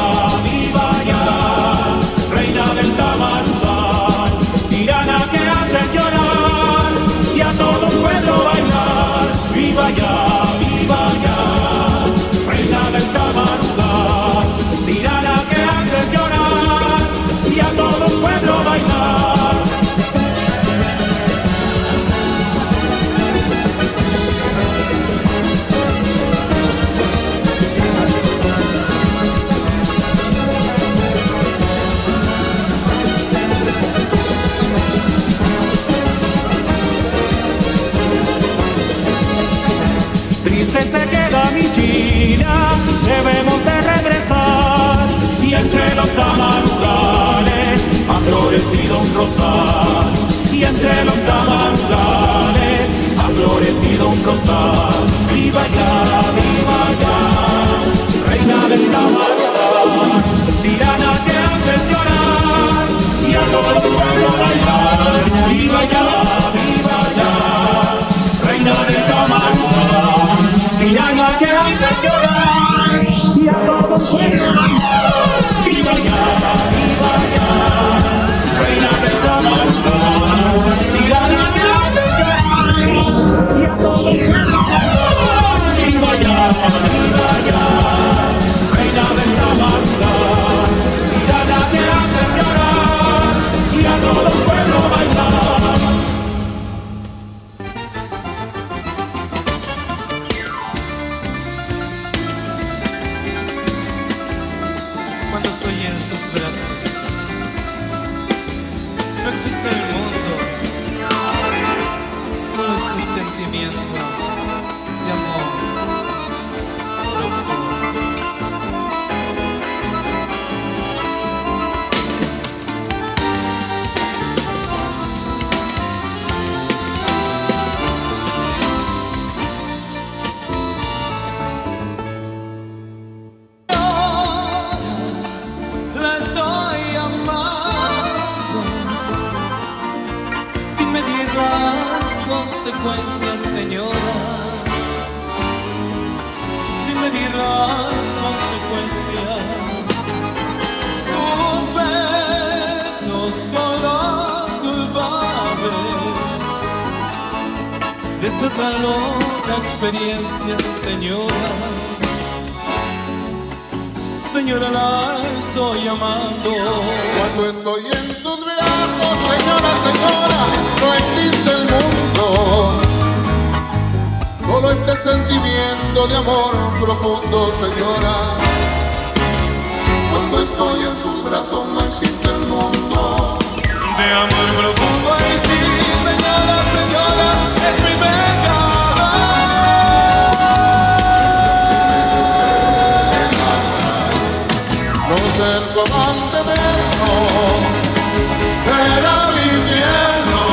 reina del Tamarudal, tirana que hace llorar y a todo un pueblo bailar. Viva ya, reina del Tamarudal, tirana que hace llorar y a todo un pueblo bailar. Triste se queda mi China, debemos de regresar. Y entre los tamarugales ha florecido un rosal. Y entre los tamarugales ha florecido un rosal. Viva ya, reina del Tamarugal, tirana que haces llorar y a todo el pueblo a bailar. Viva ya, reina del camarón, tirana que haces llorar y a todo el pueblo a bailar. Viva ya, reina del camarón, tirana que haces llorar y a todo el pueblo a bailar. Viva ya, reina del camarón, tirana que haces llorar y a todo el pueblo a bailar. Cuando estoy en sus brazos, no existe el mundo, solo este sentimiento de amor profundo. La estoy amando sin medir las consecuencias, señora, sin medir las consecuencias. Sus besos son los culpables de esta tan loca experiencia, señora. Señora, la estoy amando. Cuando estoy en tus brazos, señora, señora, no existe el mundo. Solo este sentimiento de amor profundo, señora. Cuando estoy en sus brazos, no existe el mundo. De amor profundo, ay sí, señora, señora, es mi pecado. No ser su amante eterno será mi infierno.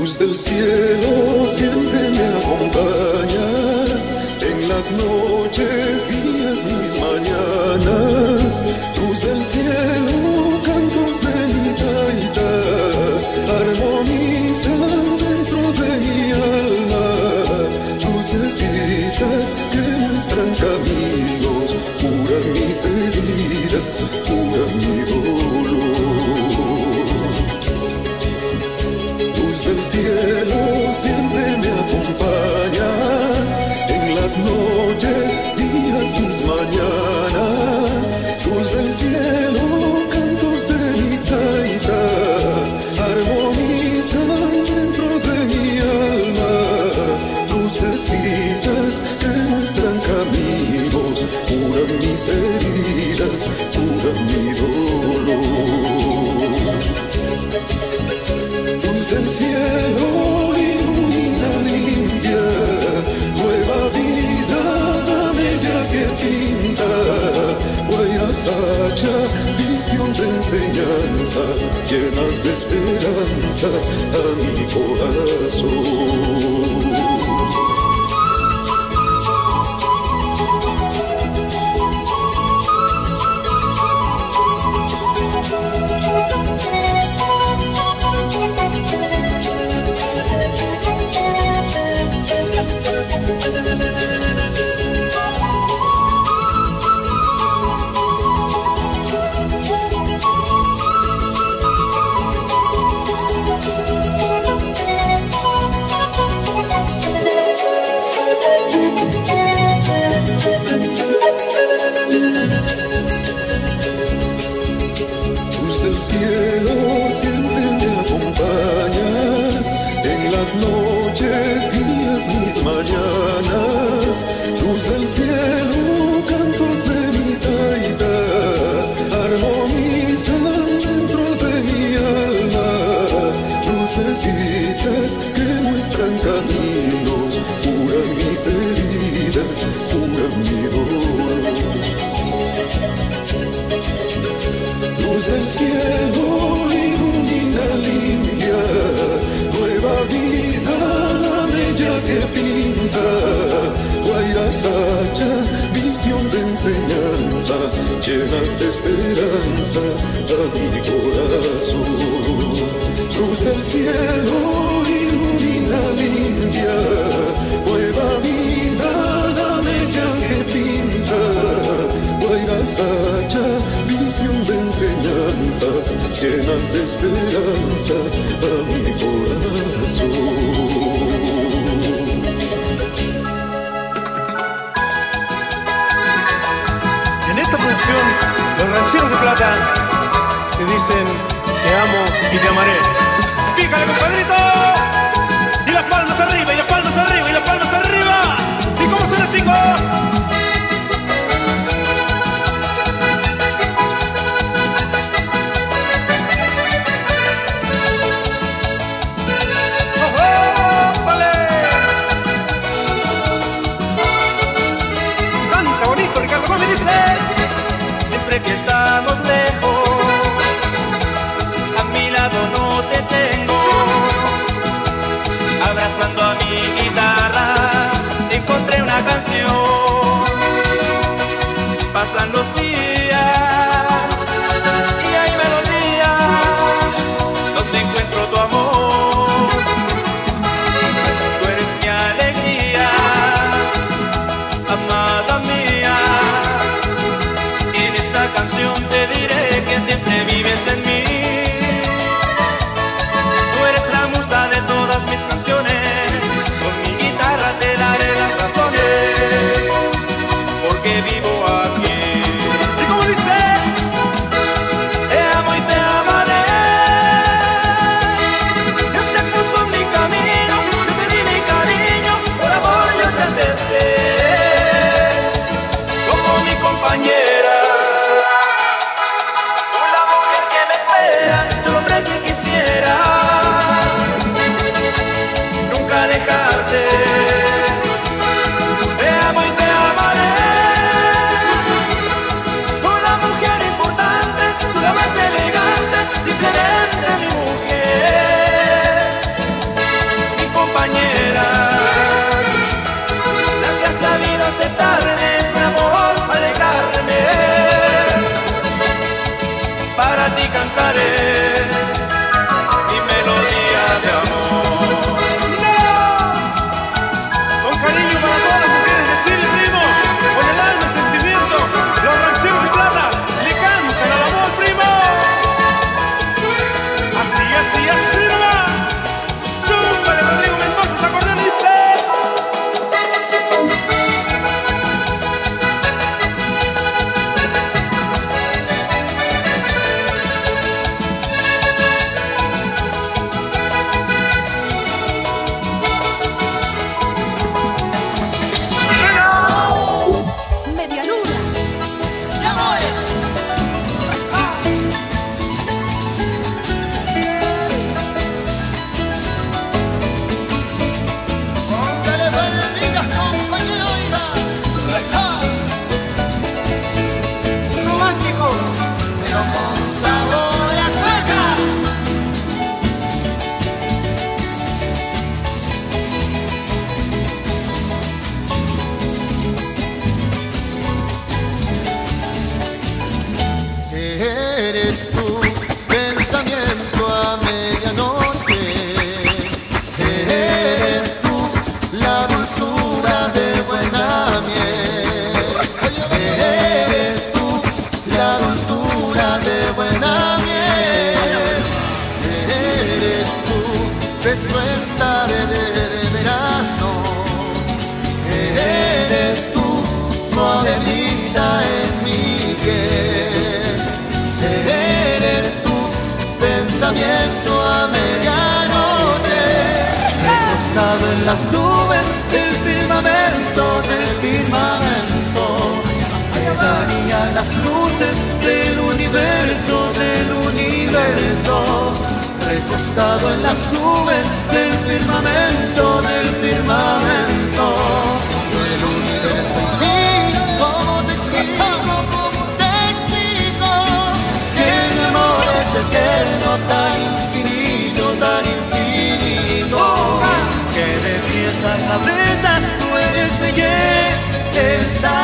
Luz del cielo, siempre me acompañas, en las noches guías mis mañanas. Luz del cielo, cantos de mi taita, armonizan dentro de mi alma. Lucecitas que muestran caminos, curan mis heridas, curan mi dolor. Luz del cielo, siempre me acompañas, en las noches, días, mis mañanas. Luz del cielo, cantos de mi taita, armonizan dentro de mi alma. Lucecitas que muestran caminos, curan mis heridas, curan mi dolor. Luz del cielo, ilumina, limpia, nueva vida, dame ya que pinta. Guaira Sacha, visión de enseñanza, llenas de esperanza a mi corazón. Noches, guías mis mañanas. Luz del cielo, cantos de mi taita, armonizan dentro de mi alma. Lucecitas que muestran caminos, curan mis heridas, curan mi dolor. Luz del cielo, ilumina, limpia, nueva vida, dame ya que pinta. Guaira Sacha, visión de enseñanza, llenas de esperanza a mi corazón. Luz del cielo, ilumina, limpia, nueva vida, dame ya que pinta. Guaira Sacha, visión de enseñanza, llenas de esperanza a mi corazón. En esta producción, los rancheros de plata te dicen te amo y te amaré. ¡Pícale, compadrito! Y las palmas arriba, y las palmas arriba, y las palmas arriba. ¿Y cómo suena, chicos? Siempre que estamos lejos, a mi lado no te tengo. Abrazando a mi guitarra, encontré una canción. cantaré mi melodía de amor. Con cariño para todas las mujeres de Chile, primo, con el alma y sentimiento, los rancheros de plata le cantan al amor, primo. Así, así, así nomás. Súbale, Rodrigo Mendoza, ese acordeón dice. Media luna. Ya Póngale palmitas, compañero, oiga. Romántico, pero con sabor a cueca. Eres tu pensamiento a medianoche. Eres tú la dulzura de buena miel. Eres tú la dulzura de buena miel. Eres tú beso en tarde de verano. Eres tú suave brisa en mi piel. Eres tú pensamiento a medianoche, recostado en las nubes del firmamento, aledaña las luces del universo, recostado en las nubes del firmamento, del universo. Y sí, ¿cómo te explico? Que mi amor es eterno, tan infinito, que de pies a cabeza tú eres belleza.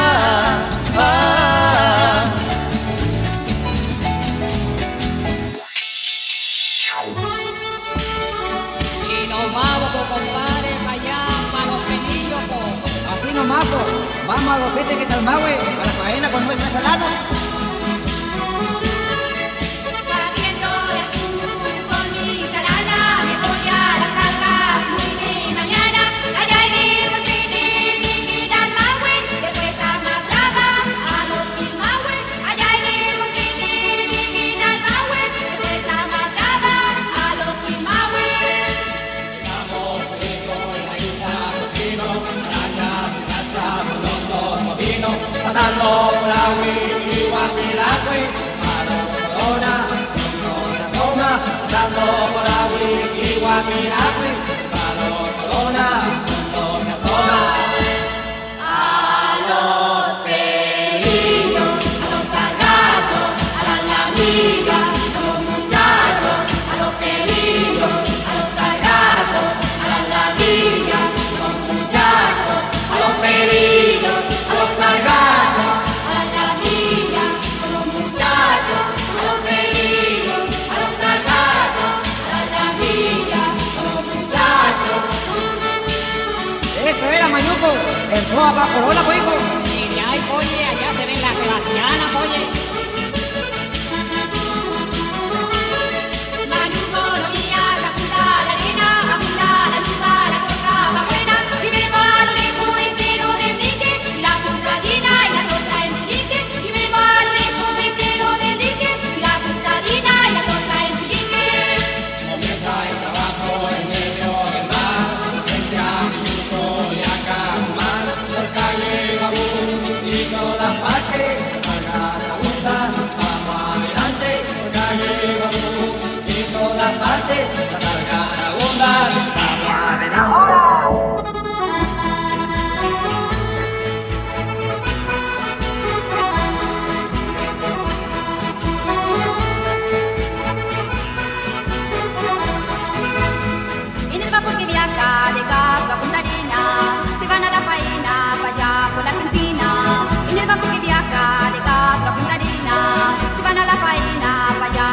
Y nos vamos, compadre, para allá, para los pelillos, Así nomás, po. Vamos a los petes que talmahue, a la faena con nuestra salada. Barriendo de atún con mi salada, me voy a las algas muy de mañana. Allá iré por Piti, Talmahue, después a Matlapa, a los Quilmahue. Allá iré por Piti, Talmahue, después a Matlapa, a los Quilmahue. Llegamos rico en la isla Cochino, arañas y rastras, sabrosos bovinos, pasando por Agüi y Guapilagüe, Maro Corona, no se asoma, pasando por Agüi y Guapilagüe, Maro Corona, no se asoma. A los pelillos, a los sargazos, a las lamillas, a los muchachos, a los pelillos, a los sargazos, a las lamillas, a los muchachos, a los pelillos, a los sargazos, a las lamillas, a los muchachos, a los pelillos, a los sargazos, a las lamillas, a los muchachos. Eso era, Mañuco. Entró a Corona, pues, hijo. Y de ahí, oye, allá se ven las glacianas, oye. Mañuco lo guía, la punta la arena, abunda la lupa, la cosa va buena. Y me va a lo lejos entero del dique, y la puntadina y la torta en mi dique. Y me va a lo lejos entero del dique, y la puntadina y la torta en mi dique. Comienza el trabajo en medio del mar, frente a Minuto y a Camar, por calle Gabún y todas partes, salga la vuelta, vamos adelante, por calle Gabún y todas partes, salga la bunda, vamos adelante. En el vapor que viaja de Castro a Punta Arenas, se van a la faena para allá por la Argentina. En el vapor que viaja de Castro a Punta Arenas, se van a la faena para allá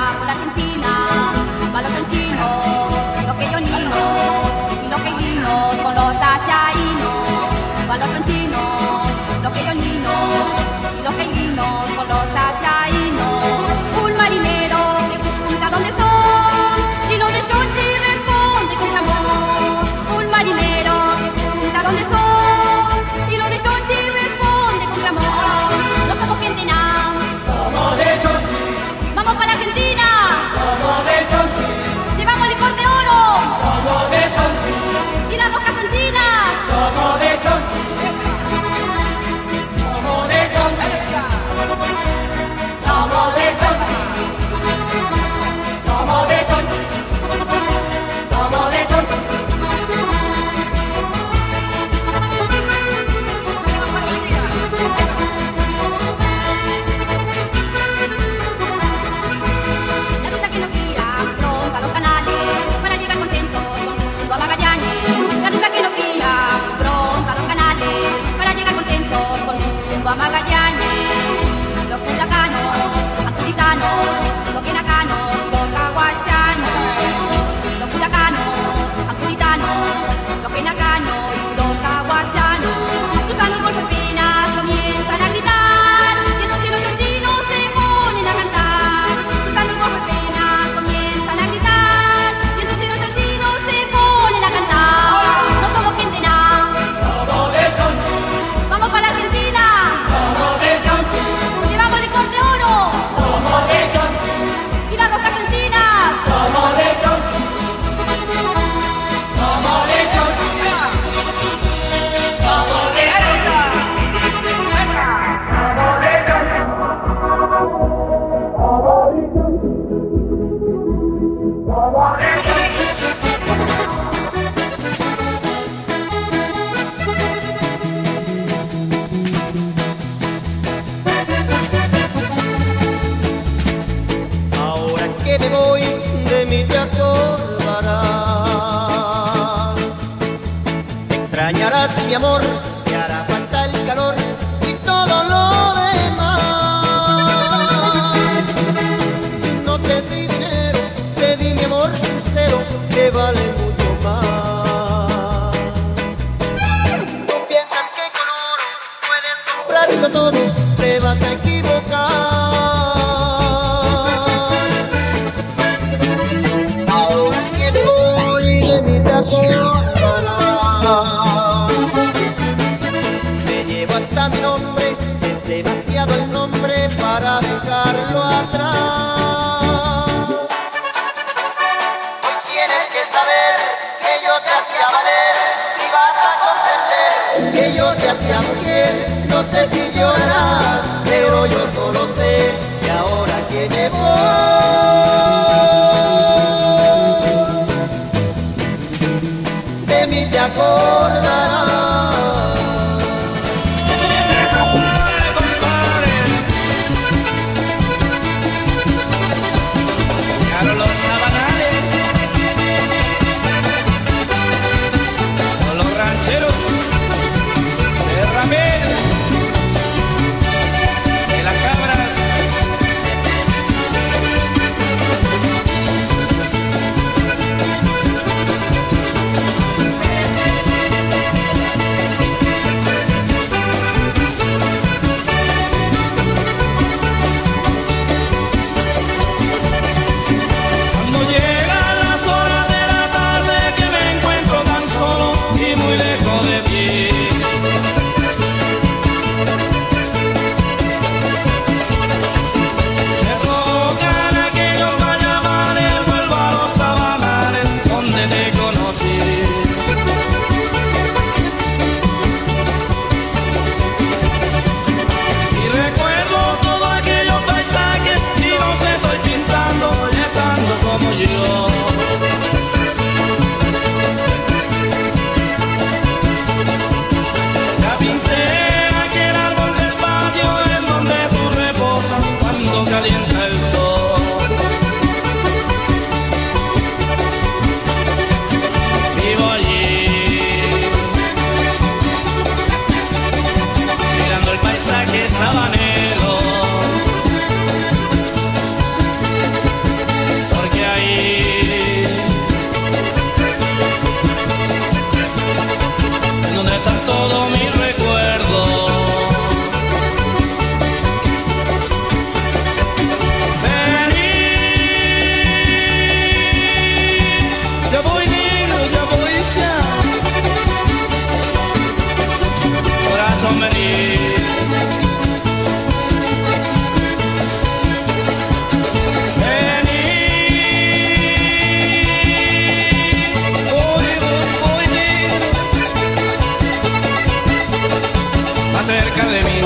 que me voy. De mí te acordarás. Llegaron los sabanales, con los rancheros de Ramel, de las cabras. Cuando llegan las horas de la tarde que me encuentro tan solo y muy lejos de ti, me tocan aquellos guayabales, vuelvo a los sabanales donde te conocí. Y recuerdo todos aquellos paisajes y los estoy pintando, estando como yo. Ya pinté aquel árbol del patio en donde tú reposas cuando calienta el sol. Vivo allí, mirando el paisaje sabanero, porque ahí es donde están todos mis recuerdos. Vení, ya voy niño, ya voy ya. Corazón vení. Más cerca de mí.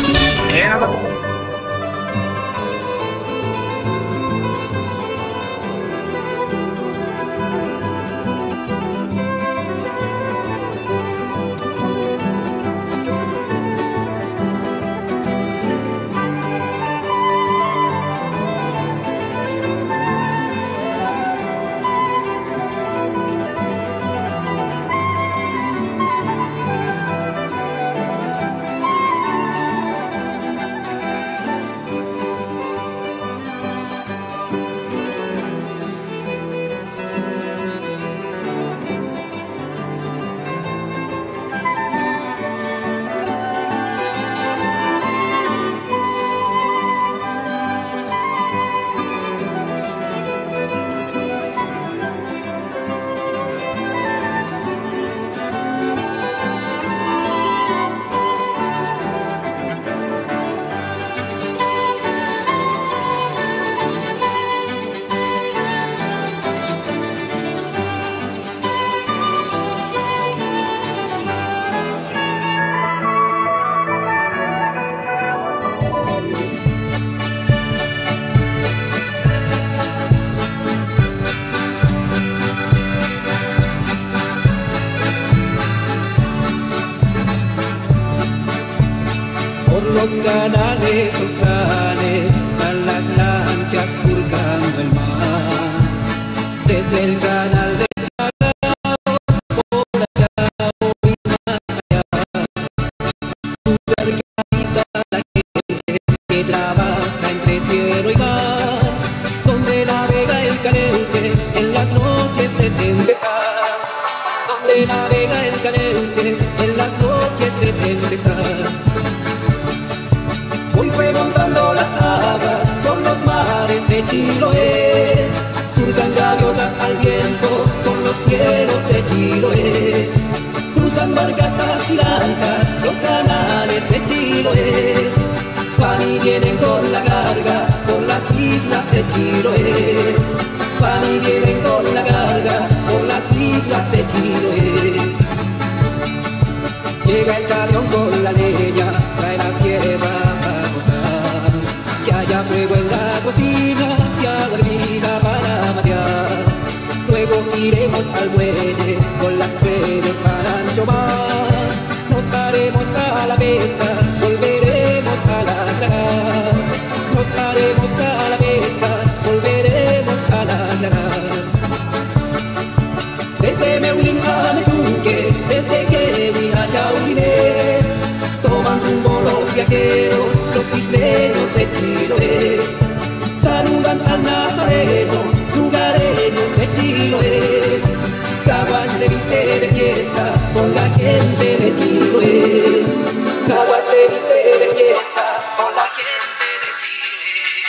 Por los canales ojales van las lanchas surcando el mar. Desde el canal de Chacao, por Chao y más allá, tu garganta la gente que trabaja entre cielo y mar, donde navega el caleuche en las noches de tempestad, donde navega el caleuche en las noches de tempestad. Voy preguntando las aguas con los mares de Chiloé, surcan gaviotas al viento con los cielos de Chiloé, cruzan barcazas y lanchas los canales de Chiloé, van y vienen con la carga por las islas de Chiloé, van y vienen con la carga por las islas de Chiloé. Llega el camión con la leña, trae las hierbas para cortar, que haya fuego en la cocina. iremos al muelle con las redes para anchoar. Nos daremos a la pesca, volveremos a ladrar. Nos daremos a la pesca, volveremos a ladrar. Desde Meulín a Mechunque, desde Keni a Chauliné, toman rumbo los viajeros, los isleños de Chiloé. Saludan al nazareno, lugareños de Chiloé. Caguas se viste de fiesta con la gente de Chiloé. Caguas se viste de fiesta con la gente de Chiloé.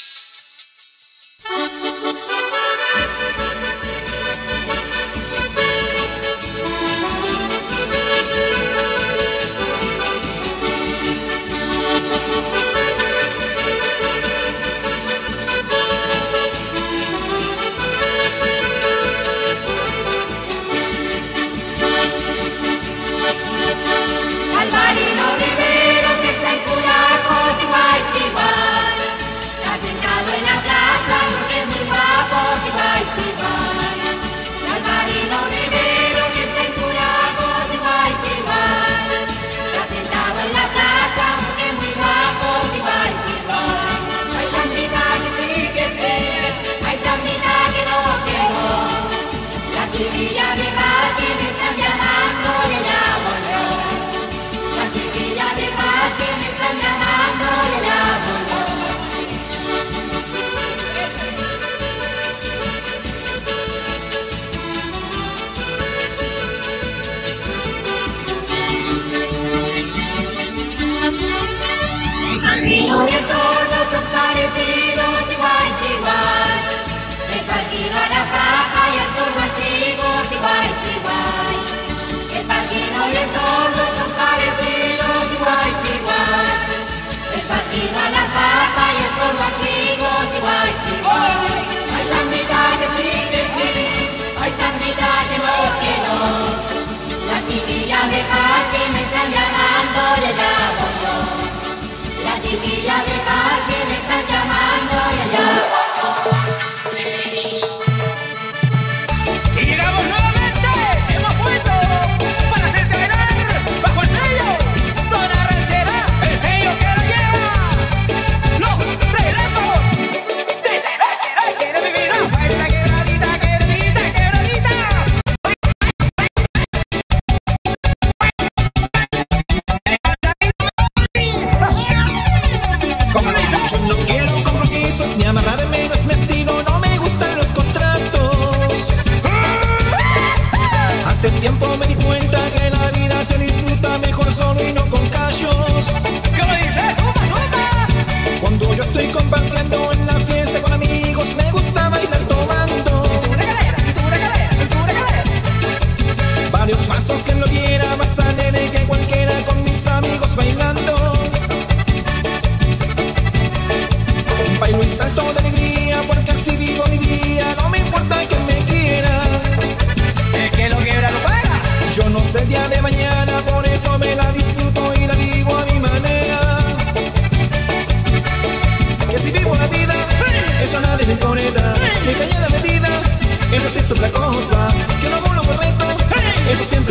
Alvarino Rivero, que está en Curacos, igual, igual. Está sentado en la plaza, porque es muy guapo, igual, igual. Alvarino Rivero, que está en Curacos, igual, igual. Está sentado en la plaza, porque es muy guapo, igual, igual. Hay Sandrita que sí, hay Sandrita que no. La chiquilla de Pati me están llamando, le llamo yo. La chiquilla de Pati me están llamando, le llamo yo. El Palquino y el Tordo son parecidos, igual, igual. El Palquino a la papa y el Tordo al trigo, igual, igual. El Palquino y el Tordo son parecidos, igual, igual. El Palquino a la papa y el Tordo al trigo, igual, igual. Hay Sandrita que sí, hay Sandrita que no. La chiquilla de Pati me están llamando, le llamo yo. La chiquilla de Pati me están llamando, le llamo yo. Y llegamos nuevamente, hemos vuelto para hacerte bailar bajo el sello, zona ranchera, el sello que lo lleva. Los relatos de Chira, mi vida. Baila quebradita, quebradita, quebradita. Como le he dicho, no quiero compromisos ni amarrarme, no es mi estilo, no me gustan los contratos. Hace tiempo me di cuenta que la vida se disfruta mejor solo y no con cachos. ¿Cómo dices? ¡Zumba, zumba! Cuando yo estoy compartiendo en la fiesta con amigos, me gusta bailar tomando. Varios pasos que lo viera más alegre que cualquiera con mis amigos bailando. Bailo y salto de alegría porque así vivo mi día, no me importa que me quiera. El que lo quiebra lo paga. Yo no sé el día de mañana, por eso me la disfruto y la vivo a mi manera. Que si vivo la vida, eso a nadie le importa. Que calla la medida, eso sí es otra cosa. Que no hago lo correcto, eso siempre